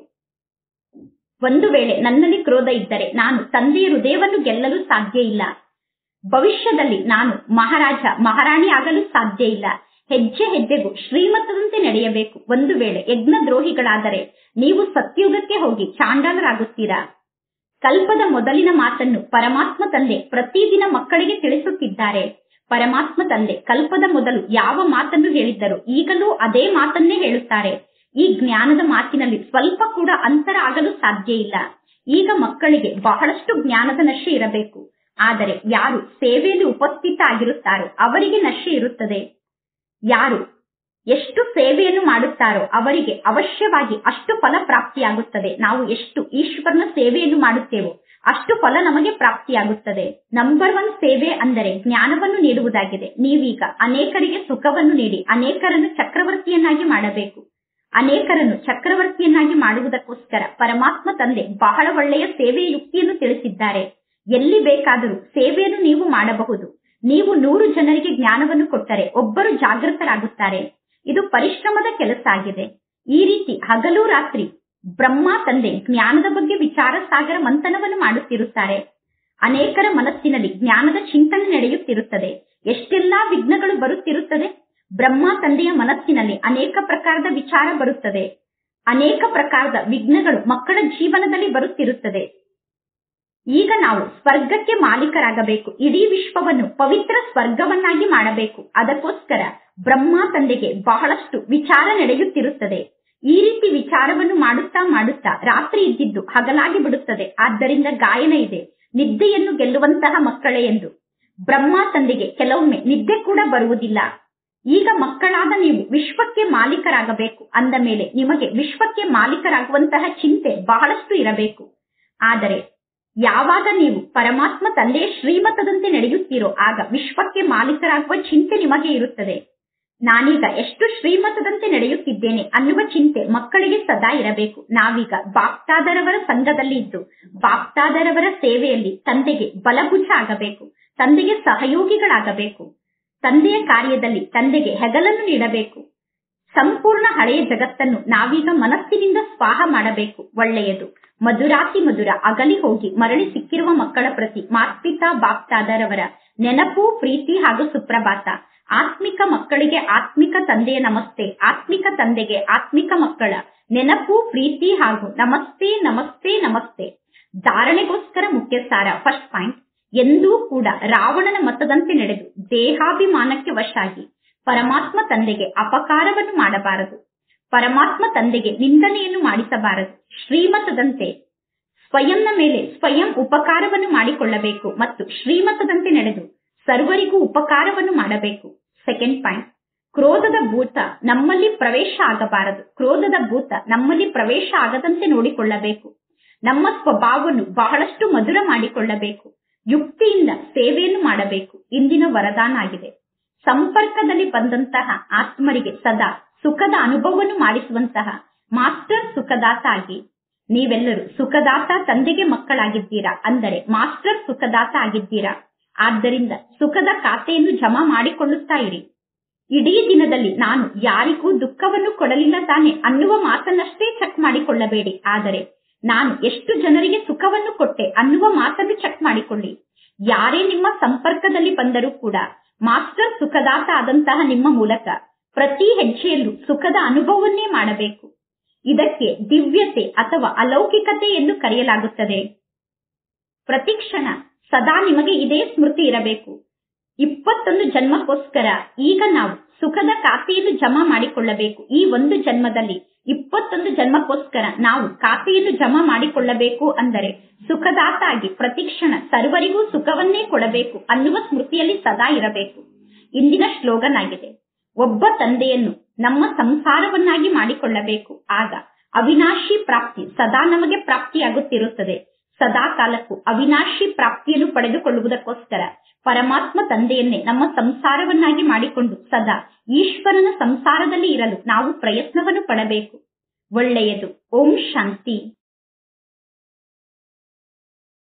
ಒಂದು ವೇಳೆ ನನ್ನಲ್ಲಿ ಕ್ರೋಧ ಇದ್ದರೆ ನಾನು ತಂದೆಯ ಹೃದಯವನ್ನು ಗೆಲ್ಲಲು ಸಾಧ್ಯ ಇಲ್ಲ. ಭವಿಷ್ಯದಲ್ಲಿ ನಾನು ಮಹಾರಾಜ ಮಹಾರಾಣಿ ಆಗಲು ಸಾಧ್ಯ ಇಲ್ಲ. ಹೆಜ್ಜೆ ಹೆಜ್ಜೆಗೂ ಶ್ರೀಮತದಂತೆ ನಡೆಯಬೇಕು. ಒಂದು ವೇಳೆ ಯಜ್ಞ ದ್ರೋಹಿಗಳಾದರೆ ನೀವು ಸತ್ಯುಗಕ್ಕೆ ಹೋಗಿ ಚಾಂಡಾಲರಾಗುತ್ತೀರಾ. ಕಲ್ಪದ ಮೊದಲಿನ ಮಾತನ್ನು ಪರಮಾತ್ಮ ತಂದೆ ಪ್ರತಿದಿನ ಮಕ್ಕಳಿಗೆ ತಿಳಿಸುತ್ತಿದ್ದಾರೆ. ಪರಮಾತ್ಮ ತಂದೆ ಕಲ್ಪದ ಮೊದಲು ಯಾವ ಮಾತನ್ನು ಹೇಳಿದ್ದರು ಈಗಲೂ ಅದೇ ಮಾತನ್ನೇ ಹೇಳುತ್ತಾರೆ. ಈ ಜ್ಞಾನದ ಮಾತಿನಲ್ಲಿ ಸ್ವಲ್ಪ ಕೂಡ ಅಂತರ ಆಗಲು ಸಾಧ್ಯ ಇಲ್ಲ. ಈಗ ಮಕ್ಕಳಿಗೆ ಬಹಳಷ್ಟು ಜ್ಞಾನದ ನಶೆ ಇರಬೇಕು. ಆದರೆ ಯಾರು ಸೇವೆಯಲ್ಲಿ ಉಪಸ್ಥಿತ ಆಗಿರುತ್ತಾರೋ ಅವರಿಗೆ ನಶೆ ಇರುತ್ತದೆ. ಯಾರು ಎಷ್ಟು ಸೇವೆಯನ್ನು ಮಾಡುತ್ತಾರೋ ಅವರಿಗೆ ಅವಶ್ಯವಾಗಿ ಅಷ್ಟು ಫಲ ಪ್ರಾಪ್ತಿಯಾಗುತ್ತದೆ. ನಾವು ಎಷ್ಟು ಈಶ್ವರನ ಸೇವೆಯನ್ನು ಮಾಡುತ್ತೇವೋ ಅಷ್ಟು ಫಲ ನಮಗೆ ಪ್ರಾಪ್ತಿಯಾಗುತ್ತದೆ. ನಂಬರ್ ಒನ್ ಸೇವೆ ಅಂದರೆ ಜ್ಞಾನವನ್ನು ನೀಡುವುದಾಗಿದೆ. ನೀವೀಗ ಅನೇಕರಿಗೆ ಸುಖವನ್ನು ನೀಡಿ ಅನೇಕರನ್ನು ಚಕ್ರವರ್ತಿಯನ್ನಾಗಿ ಮಾಡಬೇಕು. ಅನೇಕರನ್ನು ಚಕ್ರವರ್ತಿಯನ್ನಾಗಿ ಮಾಡುವುದಕ್ಕೋಸ್ಕರ ಪರಮಾತ್ಮ ತಂದೆ ಬಹಳ ಒಳ್ಳೆಯ ಸೇವೆಯ ಯುಕ್ತಿಯನ್ನು ತಿಳಿಸಿದ್ದಾರೆ. ಎಲ್ಲಿ ಬೇಕಾದರೂ ಸೇವೆಯನ್ನು ನೀವು ಮಾಡಬಹುದು. ನೀವು ನೂರು ಜನರಿಗೆ ಜ್ಞಾನವನ್ನು ಕೊಟ್ಟರೆ ಒಬ್ಬರು ಜಾಗೃತರಾಗುತ್ತಾರೆ. ಇದು ಪರಿಶ್ರಮದ ಕೆಲಸ ಆಗಿದೆ. ಈ ರೀತಿ ಹಗಲು ರಾತ್ರಿ ಬ್ರಹ್ಮ ತಂದೆ ಜ್ಞಾನದ ಬಗ್ಗೆ ವಿಚಾರ ಸಾಗರ ಮಂಥನವನ್ನು ಮಾಡುತ್ತಿರುತ್ತಾರೆ. ಅನೇಕರ ಮನಸ್ಸಿನಲ್ಲಿ ಜ್ಞಾನದ ಚಿಂತನೆ ನಡೆಯುತ್ತಿರುತ್ತದೆ. ಎಷ್ಟೆಲ್ಲಾ ವಿಘ್ನಗಳು ಬರುತ್ತಿರುತ್ತದೆ. ಬ್ರಹ್ಮ ತಂದೆಯ ಮನಸ್ಸಿನಲ್ಲಿ ಅನೇಕ ಪ್ರಕಾರದ ವಿಚಾರ ಬರುತ್ತದೆ. ಅನೇಕ ಪ್ರಕಾರದ ವಿಘ್ನಗಳು ಮಕ್ಕಳ ಜೀವನದಲ್ಲಿ ಬರುತ್ತಿರುತ್ತದೆ. ಈಗ ನಾವು ಸ್ವರ್ಗಕ್ಕೆ ಮಾಲೀಕರಾಗಬೇಕು. ಇಡೀ ವಿಶ್ವವನ್ನು ಪವಿತ್ರ ಸ್ವರ್ಗವನ್ನಾಗಿ ಮಾಡಬೇಕು. ಅದಕ್ಕೋಸ್ಕರ ಬ್ರಹ್ಮ ತಂದೆಗೆ ಬಹಳಷ್ಟು ವಿಚಾರ ನಡೆಯುತ್ತಿರುತ್ತದೆ. ಈ ರೀತಿ ವಿಚಾರವನ್ನು ಮಾಡುತ್ತಾ ಮಾಡುತ್ತಾ ರಾತ್ರಿ ಇದ್ದಿದ್ದು ಹಗಲಾಗಿ ಬಿಡುತ್ತದೆ. ಆದ್ದರಿಂದ ಗಾಯನ ಇದೆ, ನಿದ್ದೆಯನ್ನು ಗೆಲ್ಲುವಂತಹ ಮಕ್ಕಳೇ ಎಂದು. ಬ್ರಹ್ಮ ತಂದೆಗೆ ಕೆಲವೊಮ್ಮೆ ನಿದ್ದೆ ಕೂಡ ಬರುವುದಿಲ್ಲ. ಈಗ ಮಕ್ಕಳಾದ ನೀವು ವಿಶ್ವಕ್ಕೆ ಮಾಲೀಕರಾಗಬೇಕು ಅಂದ ಮೇಲೆ ನಿಮಗೆ ವಿಶ್ವಕ್ಕೆ ಮಾಲೀಕರಾಗುವಂತಹ ಚಿಂತೆ ಬಹಳಷ್ಟು ಇರಬೇಕು. ಆದರೆ ಯಾವಾಗ ನೀವು ಪರಮಾತ್ಮ ತಂದೆಯ ಶ್ರೀಮತದಂತೆ ನಡೆಯುತ್ತೀರೋ ಆಗ ವಿಶ್ವಕ್ಕೆ ಮಾಲೀಕರಾಗುವ ಚಿಂತೆ ನಿಮಗೆ ಇರುತ್ತದೆ. ನಾನೀಗ ಎಷ್ಟು ಶ್ರೀಮತದಂತೆ ನಡೆಯುತ್ತಿದ್ದೇನೆ ಅನ್ನುವ ಚಿಂತೆ ಮಕ್ಕಳಿಗೆ ಸದಾ ಇರಬೇಕು. ನಾವೀಗ ಬಾಪ್ತಾದರವರ ಸಂಘದಲ್ಲಿ ಇದ್ದು ಬಾಪ್ತಾದರವರ ಸೇವೆಯಲ್ಲಿ ತಂದೆಗೆ ಬಲಭುಜ ಆಗಬೇಕು, ತಂದೆಗೆ ಸಹಯೋಗಿಗಳಾಗಬೇಕು. ತಂದೆಯ ಕಾರ್ಯದಲ್ಲಿ ತಂದೆಗೆ ಹೆಗಲನ್ನು ನೀಡಬೇಕು. ಸಂಪೂರ್ಣ ಹಳೆಯ ಜಗತ್ತನ್ನು ನಾವೀಗ ಮನಸ್ಸಿನಿಂದ ಸ್ವಾಹ ಮಾಡಬೇಕು. ಒಳ್ಳೆಯದು. ಮಧುರಾತಿ ಮಧುರ ಅಗಲಿ ಹೋಗಿ ಮರಳಿ ಸಿಕ್ಕಿರುವ ಮಕ್ಕಳ ಪ್ರತಿ ಮಾತ್ಪಿತಾ ಬಾಪ್ತಾದರವರ ನೆನಪು, ಪ್ರೀತಿ ಹಾಗೂ ಸುಪ್ರಭಾತ. ಆತ್ಮಿಕ ಮಕ್ಕಳಿಗೆ ಆತ್ಮಿಕ ತಂದೆಯ ನಮಸ್ತೆ. ಆತ್ಮಿಕ ತಂದೆಗೆ ಆತ್ಮಿಕ ಮಕ್ಕಳ ನೆನಪು, ಪ್ರೀತಿ ಹಾಗೂ ನಮಸ್ತೆ ನಮಸ್ತೆ ನಮಸ್ತೆ. ಧಾರಣೆಗೋಸ್ಕರ ಮುಖ್ಯ ಸಾರ. ಫಸ್ಟ್ ಪಾಯಿಂಟ್, ಎಂದೂ ಕೂಡ ರಾವಣನ ಮತದಂತೆ ನಡೆದು ದೇಹಾಭಿಮಾನಕ್ಕೆ ವಶಾಗಿ ಪರಮಾತ್ಮ ತಂದೆಗೆ ಅಪಕಾರವನ್ನು ಮಾಡಬಾರದು. ಪರಮಾತ್ಮ ತಂದೆಗೆ ನಿಂದನೆಯನ್ನು ಮಾಡಿಸಬಾರದು. ಶ್ರೀಮತದಂತೆ ಸ್ವಯಂನ ಮೇಲೆ ಸ್ವಯಂ ಉಪಕಾರವನ್ನು ಮಾಡಿಕೊಳ್ಳಬೇಕು ಮತ್ತು ಶ್ರೀಮತದಂತೆ ನಡೆದು ಸರ್ವರಿಗೂ ಉಪಕಾರವನ್ನು ಮಾಡಬೇಕು. ಸೆಕೆಂಡ್ ಪಾಯಿಂಟ್, ಕ್ರೋಧದ ಭೂತ ನಮ್ಮಲ್ಲಿ ಪ್ರವೇಶ ಆಗಬಾರದು. ಕ್ರೋಧದ ಭೂತ ನಮ್ಮಲ್ಲಿ ಪ್ರವೇಶ ಆಗದಂತೆ ನೋಡಿಕೊಳ್ಳಬೇಕು. ನಮ್ಮ ಸ್ವಭಾವವನ್ನು ಬಹಳಷ್ಟು ಮಧುರ ಮಾಡಿಕೊಳ್ಳಬೇಕು. ಯುಕ್ತಿಯಿಂದ ಸೇವೆಯನ್ನು ಮಾಡಬೇಕು. ಇಂದಿನ ವರದಾನ ಆಗಿದೆ. ಸಂಪರ್ಕದಲ್ಲಿ ಬಂದಂತಹ ಆತ್ಮರಿಗೆ ಸದಾ ಸುಖದ ಅನುಭವವನ್ನು ಮಾಡಿಸುವಂತಹ ಮಾಸ್ಟರ್ ಸುಖದಾತ ಆಗಿ. ನೀವೆಲ್ಲರೂ ಸುಖದಾತ ತಂದೆಗೆ ಮಕ್ಕಳಾಗಿದ್ದೀರಾ, ಅಂದರೆ ಮಾಸ್ಟರ್ ಸುಖದಾತ ಆಗಿದ್ದೀರಾ. ಆದ್ದರಿಂದ ಸುಖದ ಖಾತೆಯನ್ನು ಜಮಾ ಮಾಡಿಕೊಳ್ಳುತ್ತಾ ಇರಿ. ಇಡೀ ದಿನದಲ್ಲಿ ನಾನು ಯಾರಿಗೂ ದುಃಖವನ್ನು ಕೊಡಲಿಲ್ಲ ತಾನೆ ಅನ್ನುವ ಮಾತನ್ನಷ್ಟೇ ಚೆಕ್ ಮಾಡಿಕೊಳ್ಳಬೇಡಿ. ಆದರೆ ನಾನು ಎಷ್ಟು ಜನರಿಗೆ ಸುಖವನ್ನು ಕೊಟ್ಟೆ ಅನ್ನುವ ಮಾತನ್ನು ಚೆಕ್ ಮಾಡಿಕೊಳ್ಳಿ. ಯಾರೇ ನಿಮ್ಮ ಸಂಪರ್ಕದಲ್ಲಿ ಬಂದರೂ ಕೂಡ ಮಾಸ್ಟರ್ ಸುಖದಾತ ಆದಂತಹ ನಿಮ್ಮ ಮೂಲಕ ಪ್ರತಿ ಹೆಜ್ಜೆಯಲ್ಲೂ ಸುಖದ ಅನುಭವವನ್ನೇ ಮಾಡಬೇಕು. ಇದಕ್ಕೆ ದಿವ್ಯತೆ ಅಥವಾ ಅಲೌಕಿಕತೆ ಎಂದು ಕರೆಯಲಾಗುತ್ತದೆ. ಪ್ರತಿ ಕ್ಷಣ ಸದಾ ನಿಮಗೆ ಇದೇ ಸ್ಮೃತಿ ಇರಬೇಕು. ಇಪ್ಪತ್ತೊಂದು ಜನ್ಮಕ್ಕೋಸ್ಕರ ಈಗ ನಾವು ಸುಖದ ಖಾತೆಯನ್ನು ಜಮಾ ಮಾಡಿಕೊಳ್ಳಬೇಕು. ಈ ಒಂದು ಜನ್ಮದಲ್ಲಿ ಇಪ್ಪತ್ತೊಂದು ಜನ್ಮಕ್ಕೋಸ್ಕರ ನಾವು ಖಾತೆಯನ್ನು ಜಮಾ ಮಾಡಿಕೊಳ್ಳಬೇಕು. ಅಂದರೆ ಸುಖದಾತ ಆಗಿ ಪ್ರತಿ ಕ್ಷಣ ಸರ್ವರಿಗೂ ಸುಖವನ್ನೇ ಕೊಡಬೇಕು ಅನ್ನುವ ಸ್ಮೃತಿಯಲ್ಲಿ ಸದಾ ಇರಬೇಕು. ಇಂದಿನ ಶ್ಲೋಗನ್ ಆಗಿದೆ, ಒಬ್ಬ ತಂದೆಯನ್ನು ನಮ್ಮ ಸಂಸಾರವನ್ನಾಗಿ ಮಾಡಿಕೊಳ್ಳಬೇಕು. ಆಗ ಅವಿನಾಶಿ ಪ್ರಾಪ್ತಿ ಸದಾ ನಮಗೆ ಪ್ರಾಪ್ತಿಯಾಗುತ್ತಿರುತ್ತದೆ. ಸದಾ ಕಾಲಕ್ಕೂ ಅವಿನಾಶಿ ಪ್ರಾಪ್ತಿಯನ್ನು ಪಡೆದುಕೊಳ್ಳುವುದಕ್ಕೋಸ್ಕರ ಪರಮಾತ್ಮ ತಂದೆಯನ್ನೇ ನಮ್ಮ ಸಂಸಾರವನ್ನಾಗಿ ಮಾಡಿಕೊಂಡು ಸದಾ ಈಶ್ವರನ ಸಂಸಾರದಲ್ಲಿ ಇರಲು ನಾವು ಪ್ರಯತ್ನವನ್ನು ಪಡಬೇಕು. ಒಳ್ಳೆಯದು. ಓಂ ಶಾಂತಿ.